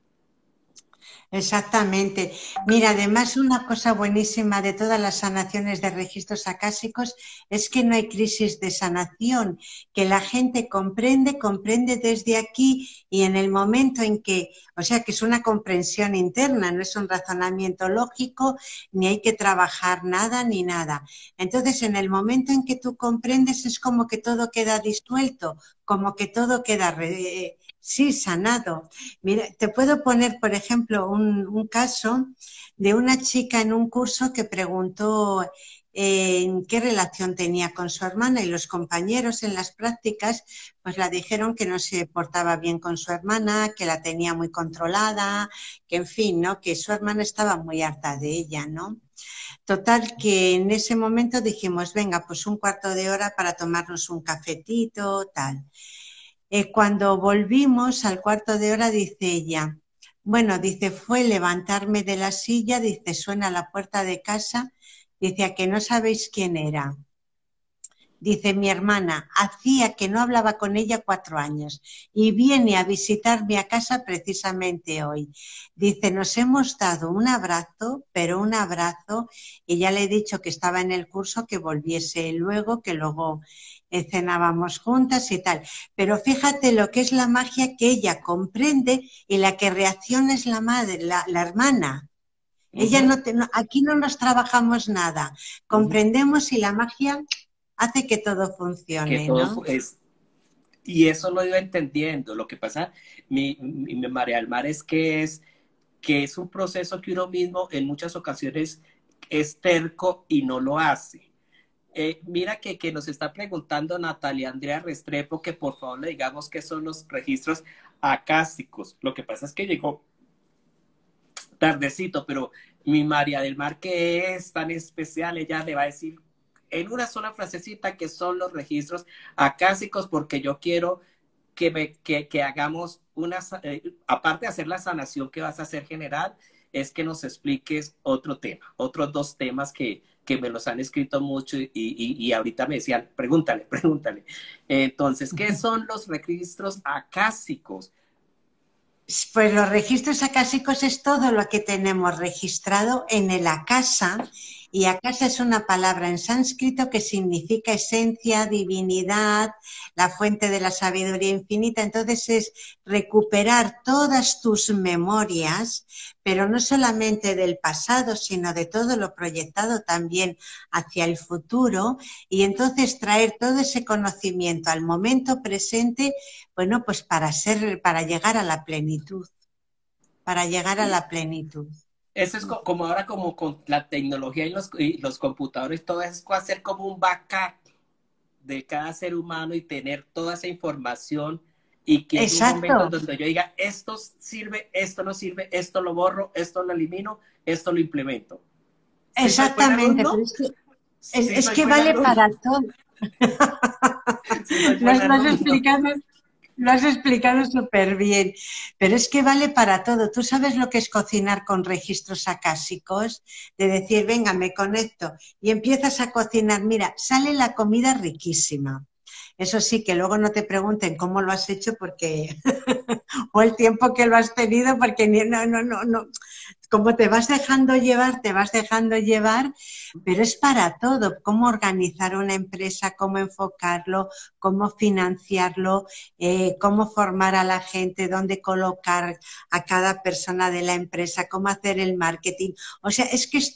S2: Exactamente. Mira, además una cosa buenísima de todas las sanaciones de registros acásicos es que no hay crisis de sanación, que la gente comprende, comprende desde aquí y en el momento en que, o sea, que es una comprensión interna, no es un razonamiento lógico, ni hay que trabajar nada ni nada. Entonces, en el momento en que tú comprendes es como que todo queda disuelto, como que todo queda, sí, sanado. Mira, te puedo poner, por ejemplo, un caso de una chica en un curso que preguntó en qué relación tenía con su hermana y los compañeros en las prácticas pues la dijeron que no se portaba bien con su hermana, que la tenía muy controlada, que en fin, ¿no? Que su hermana estaba muy harta de ella, ¿no? Total que en ese momento dijimos, venga, pues un cuarto de hora para tomarnos un cafetito, tal. Cuando volvimos al cuarto de hora, dice ella, bueno, dice, fue levantarme de la silla, dice, suena la puerta de casa, dice, a que no sabéis quién era. Dice mi hermana, hacía que no hablaba con ella 4 años y viene a visitarme a casa precisamente hoy. Dice, nos hemos dado un abrazo, pero un abrazo, y ya le he dicho que estaba en el curso, que volviese luego, que luego cenábamos juntas y tal. Pero fíjate lo que es la magia que ella comprende y la que reacciona es la madre, la hermana. Ella
S1: Ujú,
S2: aquí no nos trabajamos nada,
S1: ujú.
S2: comprendemos y la magia hace que todo
S1: Que
S2: funcione,
S1: todo
S2: ¿no?
S1: es, y eso lo iba entendiendo. Lo que pasa, mi María del Mar, es que es un proceso que uno mismo en muchas ocasiones es terco y no lo hace. Mira que nos está preguntando Natalia Andrea Restrepo que por favor le digamos qué son los registros acásticos. Lo que pasa es que llegó tardecito, pero mi María del Mar, que es tan especial, ella le va a decir en una sola frasecita que son los registros acásicos, porque yo quiero que hagamos una, aparte de hacer la sanación que vas a hacer general, es que nos expliques otro tema, otros dos temas que me los han escrito mucho y ahorita me decían, pregúntale, pregúntale. Entonces, ¿qué son los registros acásicos?
S2: Pues los registros acásicos es todo lo que tenemos registrado en el akasa, y akasa es una palabra en sánscrito que significa esencia, divinidad, la fuente de la sabiduría infinita. Entonces es recuperar todas tus memorias, pero no solamente del pasado, sino de todo lo proyectado también hacia el futuro, y entonces traer todo ese conocimiento al momento presente. Bueno, pues para llegar a la plenitud, para llegar a la plenitud.
S1: Eso es como ahora, como con la tecnología y los computadores, todo es hacer como un backup de cada ser humano y tener toda esa información y que en un momento en
S2: Exacto,
S1: donde yo diga, esto sirve, esto no sirve, esto lo borro, esto lo elimino, esto lo implemento. Si soy buen
S2: exactamente, pero
S1: alumno, si
S2: es
S1: soy
S2: que
S1: buen
S2: vale
S1: alumno,
S2: para todo.
S1: si soy
S2: Lo
S1: buen
S2: has, lo has
S1: alumno.
S2: explicado, lo has explicado súper bien, pero es que vale para todo. ¿Tú sabes lo que es cocinar con registros acásicos? De decir, venga, me conecto y empiezas a cocinar. Mira, sale la comida riquísima. Eso sí, que luego no te pregunten cómo lo has hecho porque o el tiempo que lo has tenido, porque no. Como te vas dejando llevar, pero es para todo. Cómo organizar una empresa, cómo enfocarlo, cómo financiarlo, cómo formar a la gente, dónde colocar a cada persona de la empresa, cómo hacer el marketing. O sea, es que es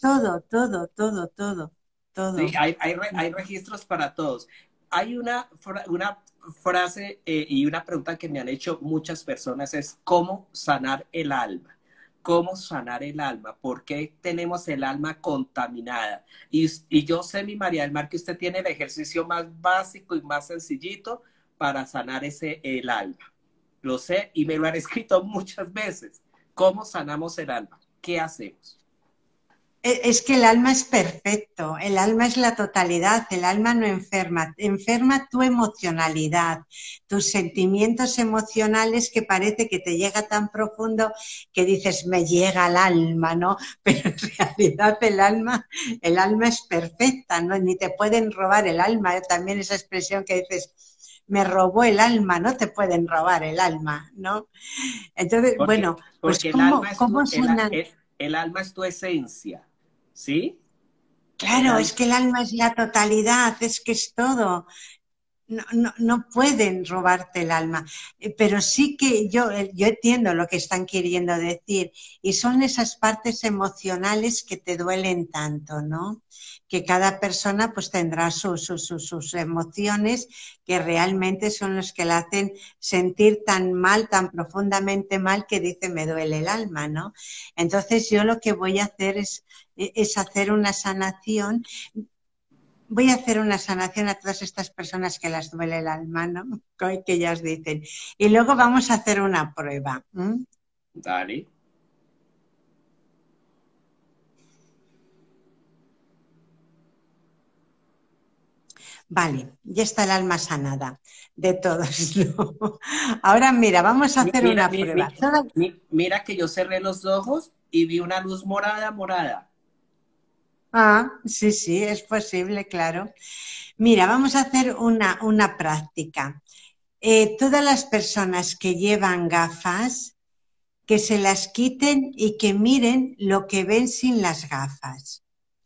S1: Sí,
S2: todo.
S1: hay registros para todos. Hay una frase y una pregunta que me han hecho muchas personas es ¿cómo sanar el alma? ¿Cómo sanar el alma? ¿Por qué tenemos el alma contaminada? Y yo sé, mi María del Mar, que usted tiene el ejercicio más básico y más sencillito para sanar el alma. Lo sé y me lo han escrito muchas veces. ¿Cómo sanamos el alma? ¿Qué hacemos?
S2: Es que el alma es perfecto, el alma es la totalidad, el alma no enferma, enferma tu emocionalidad, tus sentimientos emocionales, que parece que te llega tan profundo que dices, me llega al alma, ¿no? Pero en realidad el alma es perfecta, ¿no? Ni te pueden robar el alma, ¿eh? También esa expresión que dices, me robó el alma, no te pueden robar el alma, ¿no? Entonces,
S1: Porque,
S2: bueno, pues
S1: porque el alma es
S2: ¿cómo sanar?
S1: el alma es tu esencia, ¿sí? El
S2: Claro,
S1: alma,
S2: es que el alma es la totalidad, es que es todo. No pueden robarte el alma, pero sí que yo entiendo lo que están queriendo decir, y son esas partes emocionales que te duelen tanto, ¿no? Que cada persona pues tendrá sus emociones, que realmente son los que la hacen sentir tan mal, tan profundamente mal, que dice me duele el alma, ¿no? Entonces yo lo que voy a hacer es hacer una sanación. Voy a hacer una sanación a todas estas personas que las duele el alma, ¿no? Que ellas dicen. Y luego vamos a hacer una prueba. ¿M?
S1: dale.
S2: Vale, ya está el alma sanada de todos, ¿no? Ahora mira, vamos a hacer
S1: Mira,
S2: una prueba.
S1: mira que yo cerré los ojos y vi una luz morada, morada.
S2: Ah, sí, sí, es posible, claro. Mira, vamos a hacer una práctica. Todas las personas que llevan gafas, que se las quiten y que miren lo que ven sin las gafas.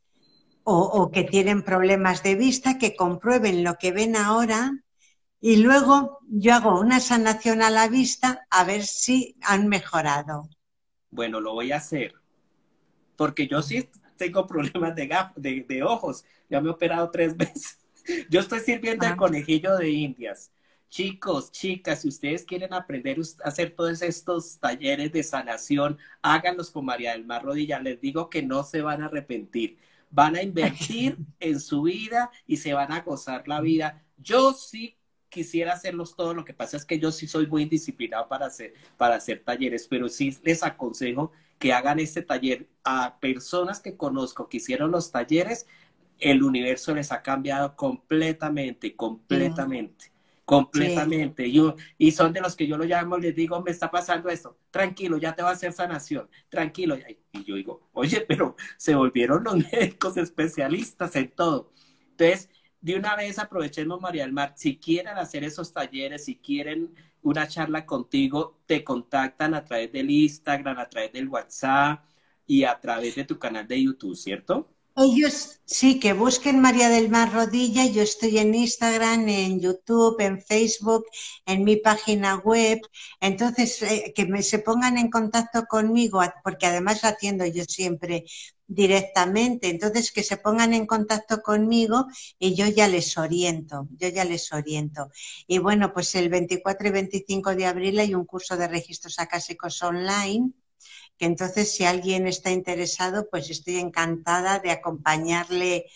S2: O que tienen problemas de vista, que comprueben lo que ven ahora y luego yo hago una sanación a la vista a ver si han mejorado.
S1: Bueno, lo voy a hacer, porque yo sí tengo problemas de ojos. Ya me he operado 3 veces. Yo estoy sirviendo de
S2: Ah,
S1: conejillo de Indias. Chicos, chicas, si ustedes quieren aprender a hacer todos estos talleres de sanación, háganlos con María del Mar Rodilla. Les digo que no se van a arrepentir. Van a invertir en su vida y se van a gozar la vida. Yo sí quisiera hacerlos todos, lo que pasa es que yo sí soy muy indisciplinado para hacer talleres, pero sí les aconsejo que hagan este taller a personas que conozco que hicieron los talleres. El universo les ha cambiado completamente,
S2: sí,
S1: completamente,
S2: sí.
S1: completamente. Y son de los que yo lo llamo, les digo, me está pasando esto, tranquilo, ya te va a hacer sanación, tranquilo. Y yo digo, oye, pero se volvieron los médicos especialistas en todo. Entonces, de una vez aprovechemos, María del Mar, si quieren hacer esos talleres, si quieren una charla contigo, te contactan a través del Instagram, a través del WhatsApp y a través de tu canal de YouTube, ¿cierto?
S2: Ellos sí, que busquen María del Mar Rodilla. Yo estoy en Instagram, en YouTube, en Facebook, en mi página web. Entonces, se pongan en contacto conmigo, porque además atiendo yo siempre directamente. Entonces, que se pongan en contacto conmigo y yo ya les oriento, yo ya les oriento. Y bueno, pues el 24 y 25 de abril hay un curso de registros acásicos online que entonces si alguien está interesado, pues estoy encantada de acompañarle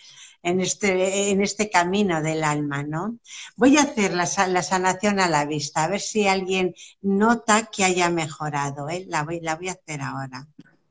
S2: en este camino del alma, ¿no? Voy a hacer la sanación a la vista, a ver si alguien nota que haya mejorado, ¿eh? La voy a hacer ahora.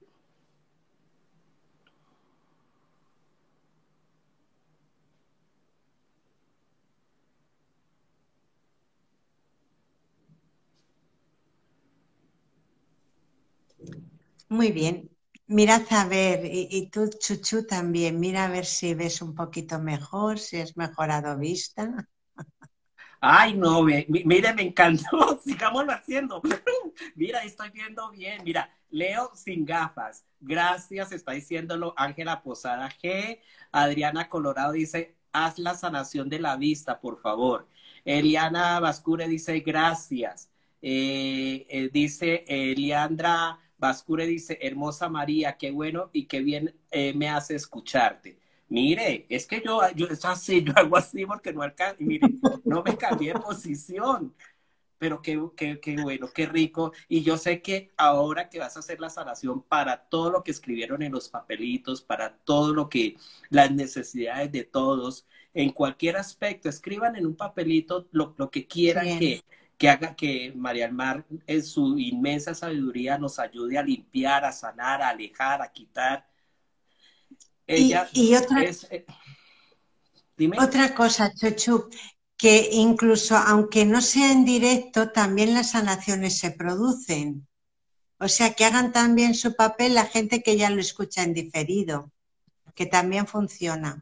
S2: Muy bien. Mirad a ver, y tú, Chuchu, también, mira a ver si ves un poquito mejor, si has mejorado vista.
S1: Ay, no, mire, me encantó, sigámoslo haciendo. Mira, estoy viendo bien. Mira, Leo sin gafas. Gracias, está diciéndolo Ángela Posada G. Adriana Colorado dice, haz la sanación de la vista, por favor. Eliana Bascure dice, gracias. Dice Eliandra Bascure dice, hermosa María, qué bueno y qué bien me hace escucharte. Mire, es que yo es así, yo hago así porque no alcanzo. Mire, no me cambié de posición, pero qué bueno, qué rico. Y yo sé que ahora que vas a hacer la sanación para todo lo que escribieron en los papelitos, para todo lo que, las necesidades de todos, en cualquier aspecto, escriban en un papelito lo que quieran
S2: Sí.
S1: que haga que María del Mar en su inmensa sabiduría nos ayude a limpiar, a sanar, a alejar, a quitar. Ella
S2: Y otra,
S1: es, dime.
S2: Otra cosa, Chochu, que incluso aunque no sea en directo, también las sanaciones se producen. O sea, que hagan también su papel la gente que ya lo escucha en diferido, que también funciona.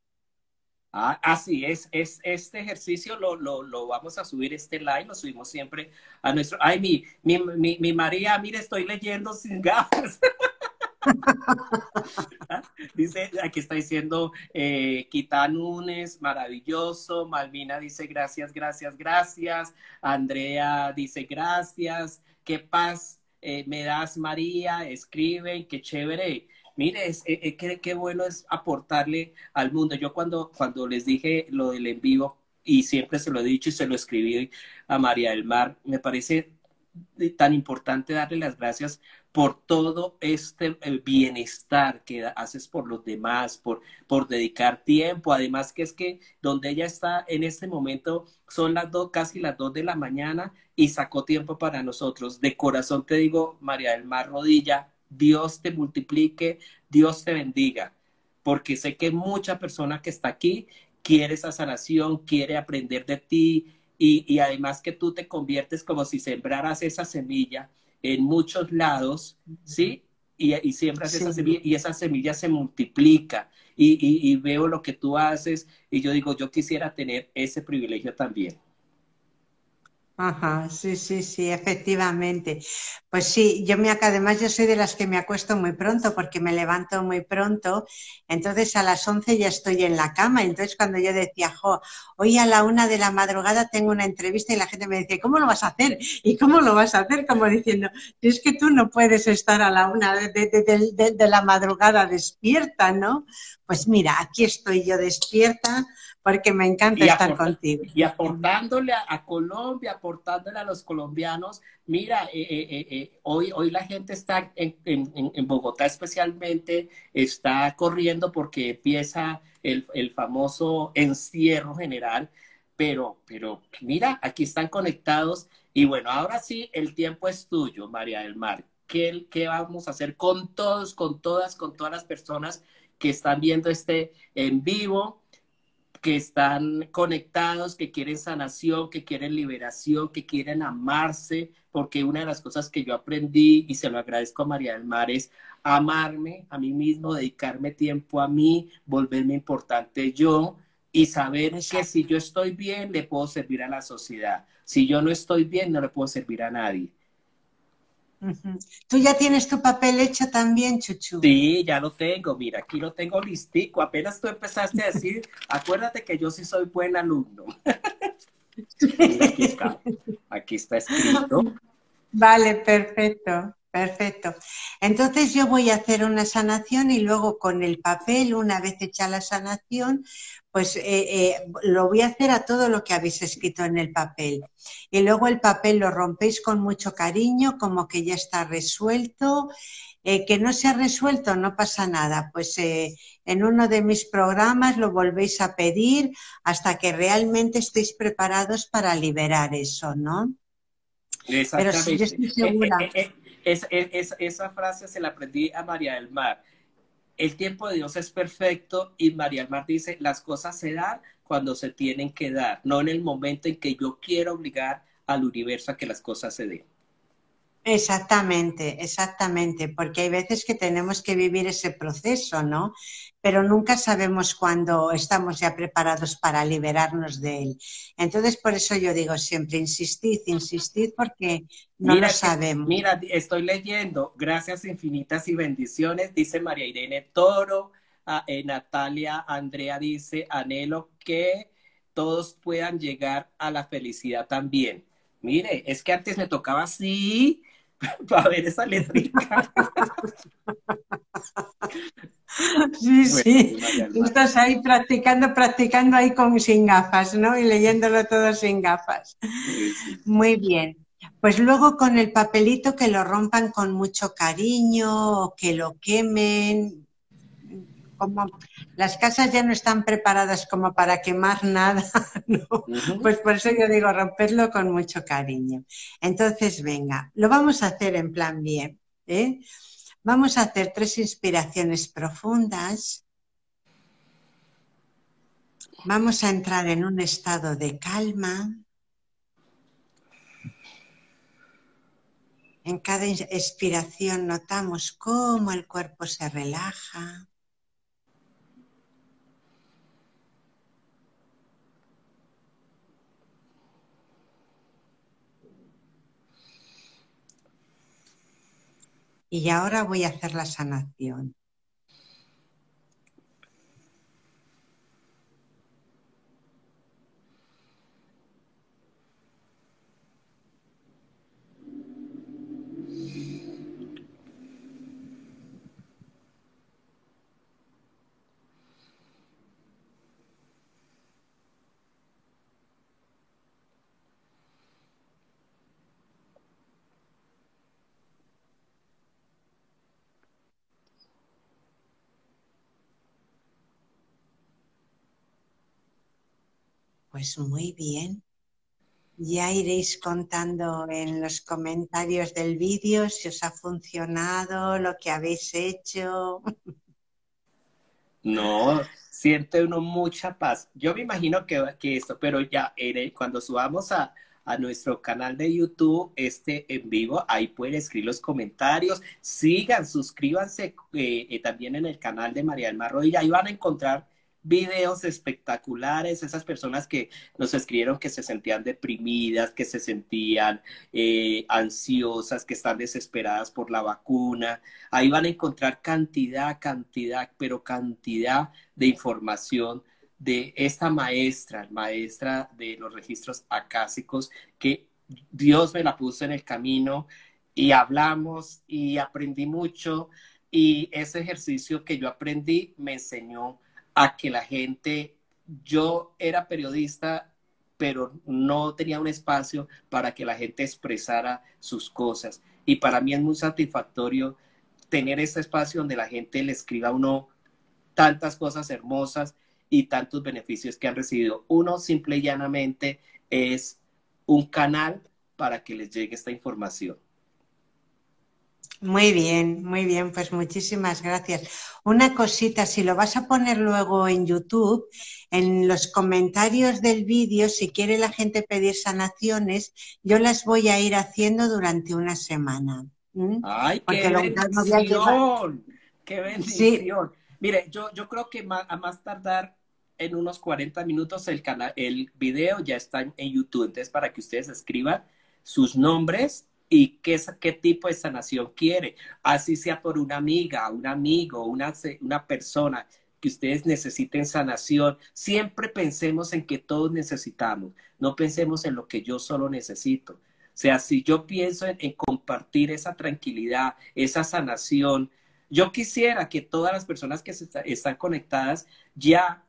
S1: Así es, este ejercicio lo vamos a subir, este live, lo subimos siempre a nuestro, ay, mi María, mire, estoy leyendo sin gafas. Dice, aquí está diciendo Quita Núñez, maravilloso. Malvina dice gracias, gracias, gracias. Andrea dice gracias. Qué paz me das, María. Escriben, qué chévere. Mire, qué bueno es aportarle al mundo. Yo cuando les dije lo del en vivo, y siempre se lo he dicho y se lo escribí a María del Mar, me parece tan importante darle las gracias por todo este el bienestar que haces por los demás, por dedicar tiempo. Además que es que donde ella está en este momento son casi las 2 de la mañana y sacó tiempo para nosotros. De corazón te digo, María del Mar Rodilla, Dios te multiplique, Dios te bendiga, porque sé que mucha persona que está aquí quiere esa sanación, quiere aprender de ti, y además que tú te conviertes como si sembraras esa semilla en muchos lados, ¿sí? y siembras esa
S2: sí.
S1: semilla y esa semilla se multiplica y veo lo que tú haces y yo digo, yo quisiera tener ese privilegio también.
S2: Ajá, sí, sí, sí, efectivamente. Pues sí, además yo soy de las que me acuesto muy pronto porque me levanto muy pronto, entonces a las 11 ya estoy en la cama. Entonces cuando yo decía, jo, hoy a la 1 de la madrugada tengo una entrevista y la gente me dice, ¿cómo lo vas a hacer? ¿Y cómo lo vas a hacer? Como diciendo, es que tú no puedes estar a la 1 de la madrugada despierta, ¿no? Pues mira, aquí estoy yo despierta porque me encanta
S1: Y,
S2: estar
S1: aporta,
S2: contigo.
S1: y aportándole a Colombia, aportándole a los colombianos. Mira, hoy la gente está en Bogotá especialmente, está corriendo porque empieza el famoso encierro general, pero mira, aquí están conectados y bueno, ahora sí, el tiempo es tuyo, María del Mar. ¿Qué vamos a hacer con todos, con todas las personas que están viendo este en vivo? Que están conectados, que quieren sanación, que quieren liberación, que quieren amarse, porque una de las cosas que yo aprendí y se lo agradezco a María del Mar es amarme a mí mismo, dedicarme tiempo a mí, volverme importante yo y saber que si yo estoy bien, le puedo servir a la sociedad. Si yo no estoy bien, no le puedo servir a nadie.
S2: Ujú. ¿Tú ya tienes tu papel hecho también, Chuchu?
S1: Sí, ya lo tengo, mira, aquí lo tengo listico. Apenas tú empezaste a decir, acuérdate que yo sí soy buen alumno. Mira, aquí está escrito.
S2: Vale, perfecto, perfecto. Entonces yo voy a hacer una sanación y luego con el papel, una vez hecha la sanación, pues lo voy a hacer a todo lo que habéis escrito en el papel. Y luego el papel lo rompéis con mucho cariño, como que ya está resuelto. Que no se ha resuelto, no pasa nada. Pues en uno de mis programas lo volvéis a pedir hasta que realmente estéis preparados para liberar eso, ¿no? Pero sí, yo
S1: Exactamente.
S2: estoy segura.
S1: Esa frase se la aprendí a María del Mar. El tiempo de Dios es perfecto y María del Mar dice, las cosas se dan cuando se tienen que dar, no en el momento en que yo quiero obligar al universo a que las cosas se den.
S2: Exactamente, exactamente, porque hay veces que tenemos que vivir ese proceso, ¿no? Pero nunca sabemos cuándo estamos ya preparados para liberarnos de él. Entonces, por eso yo digo siempre, insistid, insistid, porque no lo
S1: Mira, es que,
S2: sabemos.
S1: mira, estoy leyendo, gracias infinitas y bendiciones, dice María Irene Toro, Natalia Andrea dice, anhelo que todos puedan llegar a la felicidad también. Mire, es que antes me tocaba así, para ver esa letrica.
S2: Sí,
S1: Bueno,
S2: sí,
S1: María del
S2: tú
S1: Mar.
S2: estás ahí practicando, practicando ahí con sin gafas, ¿no? Y leyéndolo todo sin gafas.
S1: Sí.
S2: Muy bien. Pues luego con el papelito que lo rompan con mucho cariño o que lo quemen. Como las casas ya no están preparadas como para quemar nada, ¿no?
S1: Ujú.
S2: Pues por eso yo digo romperlo con mucho cariño. Entonces, venga, lo vamos a hacer en plan bien, ¿eh? Vamos a hacer 3 inspiraciones profundas. Vamos a entrar en un estado de calma. En cada expiración notamos cómo el cuerpo se relaja. Y ahora voy a hacer la sanación. Pues muy bien. Ya iréis contando en los comentarios del vídeo si os ha funcionado, lo que habéis hecho.
S1: No, siente uno mucha paz. Yo me imagino que esto, pero ya cuando subamos a nuestro canal de YouTube, en vivo. Ahí pueden escribir los comentarios. Sigan, suscríbanse también en el canal de María del Mar Rodilla. Ahí van a encontrar videos espectaculares, esas personas que nos escribieron que se sentían deprimidas, que se sentían ansiosas, que están desesperadas por la vacuna. Ahí van a encontrar pero cantidad de información de esta maestra de los registros acásicos, que Dios me la puso en el camino y hablamos y aprendí mucho, y ese ejercicio que yo aprendí me enseñó a que la gente, yo era periodista, pero no tenía un espacio para que la gente expresara sus cosas. Y para mí es muy satisfactorio tener este espacio donde la gente le escriba a uno tantas cosas hermosas y tantos beneficios que han recibido. Uno simple y llanamente es un canal para que les llegue esta información.
S2: Muy bien, pues muchísimas gracias. Una cosita, si lo vas a poner luego en YouTube, en los comentarios del vídeo, si quiere la gente pedir sanaciones, yo las voy a ir haciendo durante una semana.
S1: ¡Ay, qué
S2: Porque lo no voy a llevar.
S1: bendición! ¡Qué
S2: Sí,
S1: bendición! Mire, yo creo que a más tardar en unos 40 minutos el video ya está en YouTube. Entonces, para que ustedes escriban sus nombres y qué tipo de sanación quiere. Así sea por una amiga, un amigo, una persona que ustedes necesiten sanación. Siempre pensemos en que todos necesitamos. No pensemos en lo que yo solo necesito. O sea, si yo pienso en compartir esa tranquilidad, esa sanación, yo quisiera que todas las personas que están conectadas ya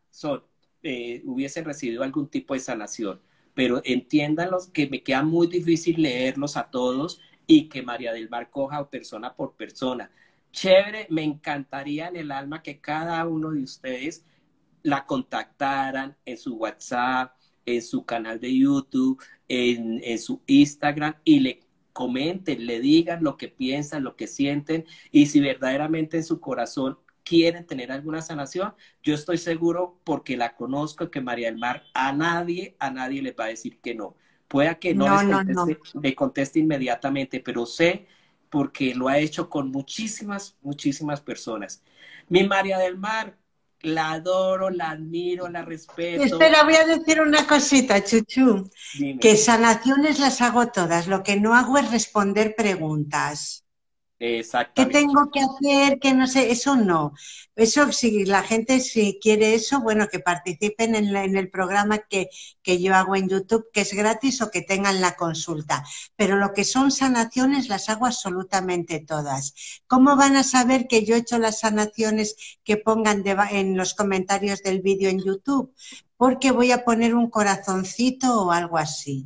S1: hubiesen recibido algún tipo de sanación, pero entiéndanlos que me queda muy difícil leerlos a todos y que María del Mar coja persona por persona. Chévere, me encantaría en el alma que cada uno de ustedes la contactaran en su WhatsApp, en su canal de YouTube, en su Instagram, y le comenten, le digan lo que piensan, lo que sienten, y si verdaderamente en su corazón quieren tener alguna sanación, yo estoy seguro, porque la conozco, que María del Mar a nadie les va a decir que no. Pueda que no
S2: no, no, no.
S1: le conteste inmediatamente, pero sé porque lo ha hecho con muchísimas personas. Mi María del Mar, la adoro, la admiro, la respeto.
S2: Espera, voy a decir una cosita, Chuchu,
S1: Dime.
S2: que sanaciones las hago todas, lo que no hago es responder preguntas. ¿Qué
S1: Exactamente.
S2: tengo que hacer? Que no sé, eso no. Eso, si la gente si quiere eso, bueno, que participen en el programa que yo hago en YouTube, que es gratis, o que tengan la consulta. Pero lo que son sanaciones las hago absolutamente todas. ¿Cómo van a saber que yo he hecho las sanaciones que pongan en los comentarios del vídeo en YouTube? Porque voy a poner un corazoncito o algo así.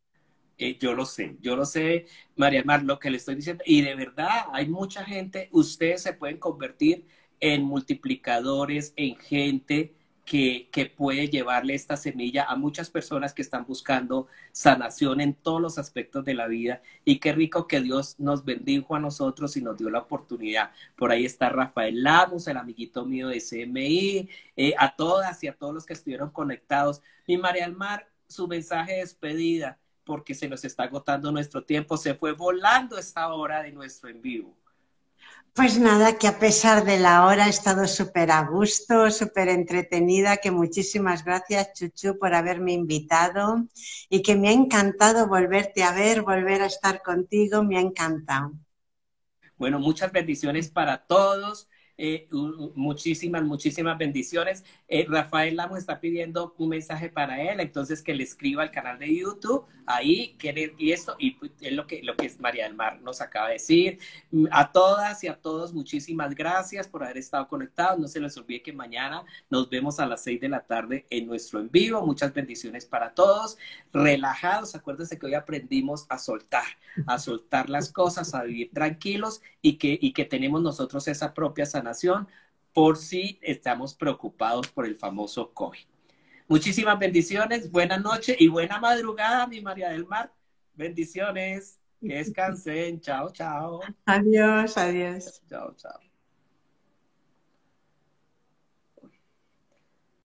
S1: Yo lo sé, María Mar, lo que le estoy diciendo, y de verdad hay mucha gente, ustedes se pueden convertir en multiplicadores, en gente que puede llevarle esta semilla a muchas personas que están buscando sanación en todos los aspectos de la vida. Y qué rico que Dios nos bendijo a nosotros y nos dio la oportunidad. Por ahí está Rafael Lamos, el amiguito mío de CMI, a todas y a todos los que estuvieron conectados. Mi María del Mar, su mensaje de despedida, porque se nos está agotando nuestro tiempo. Se fue volando esta hora de nuestro en vivo.
S2: Pues nada, que a pesar de la hora he estado súper a gusto, súper entretenida, que muchísimas gracias, Chuchu, por haberme invitado, y que me ha encantado volverte a ver, volver a estar contigo, me ha encantado.
S1: Bueno, muchas bendiciones para todos. Muchísimas bendiciones. Rafael Lamos está pidiendo un mensaje para él, entonces que le escriba al canal de YouTube, ahí, y esto, y es lo que es María del Mar nos acaba de decir. A todas y a todos, muchísimas gracias por haber estado conectados. No se les olvide que mañana nos vemos a las 6 de la tarde en nuestro en vivo. Muchas bendiciones para todos. Relajados, acuérdense que hoy aprendimos a soltar las cosas, a vivir tranquilos, y que tenemos nosotros esa propia sanación por si estamos preocupados por el famoso COVID. Muchísimas bendiciones, buenas noches y buena madrugada, mi María del Mar. Bendiciones, que descansen. Chao, chao.
S2: Adiós, adiós.
S1: Chao, chao.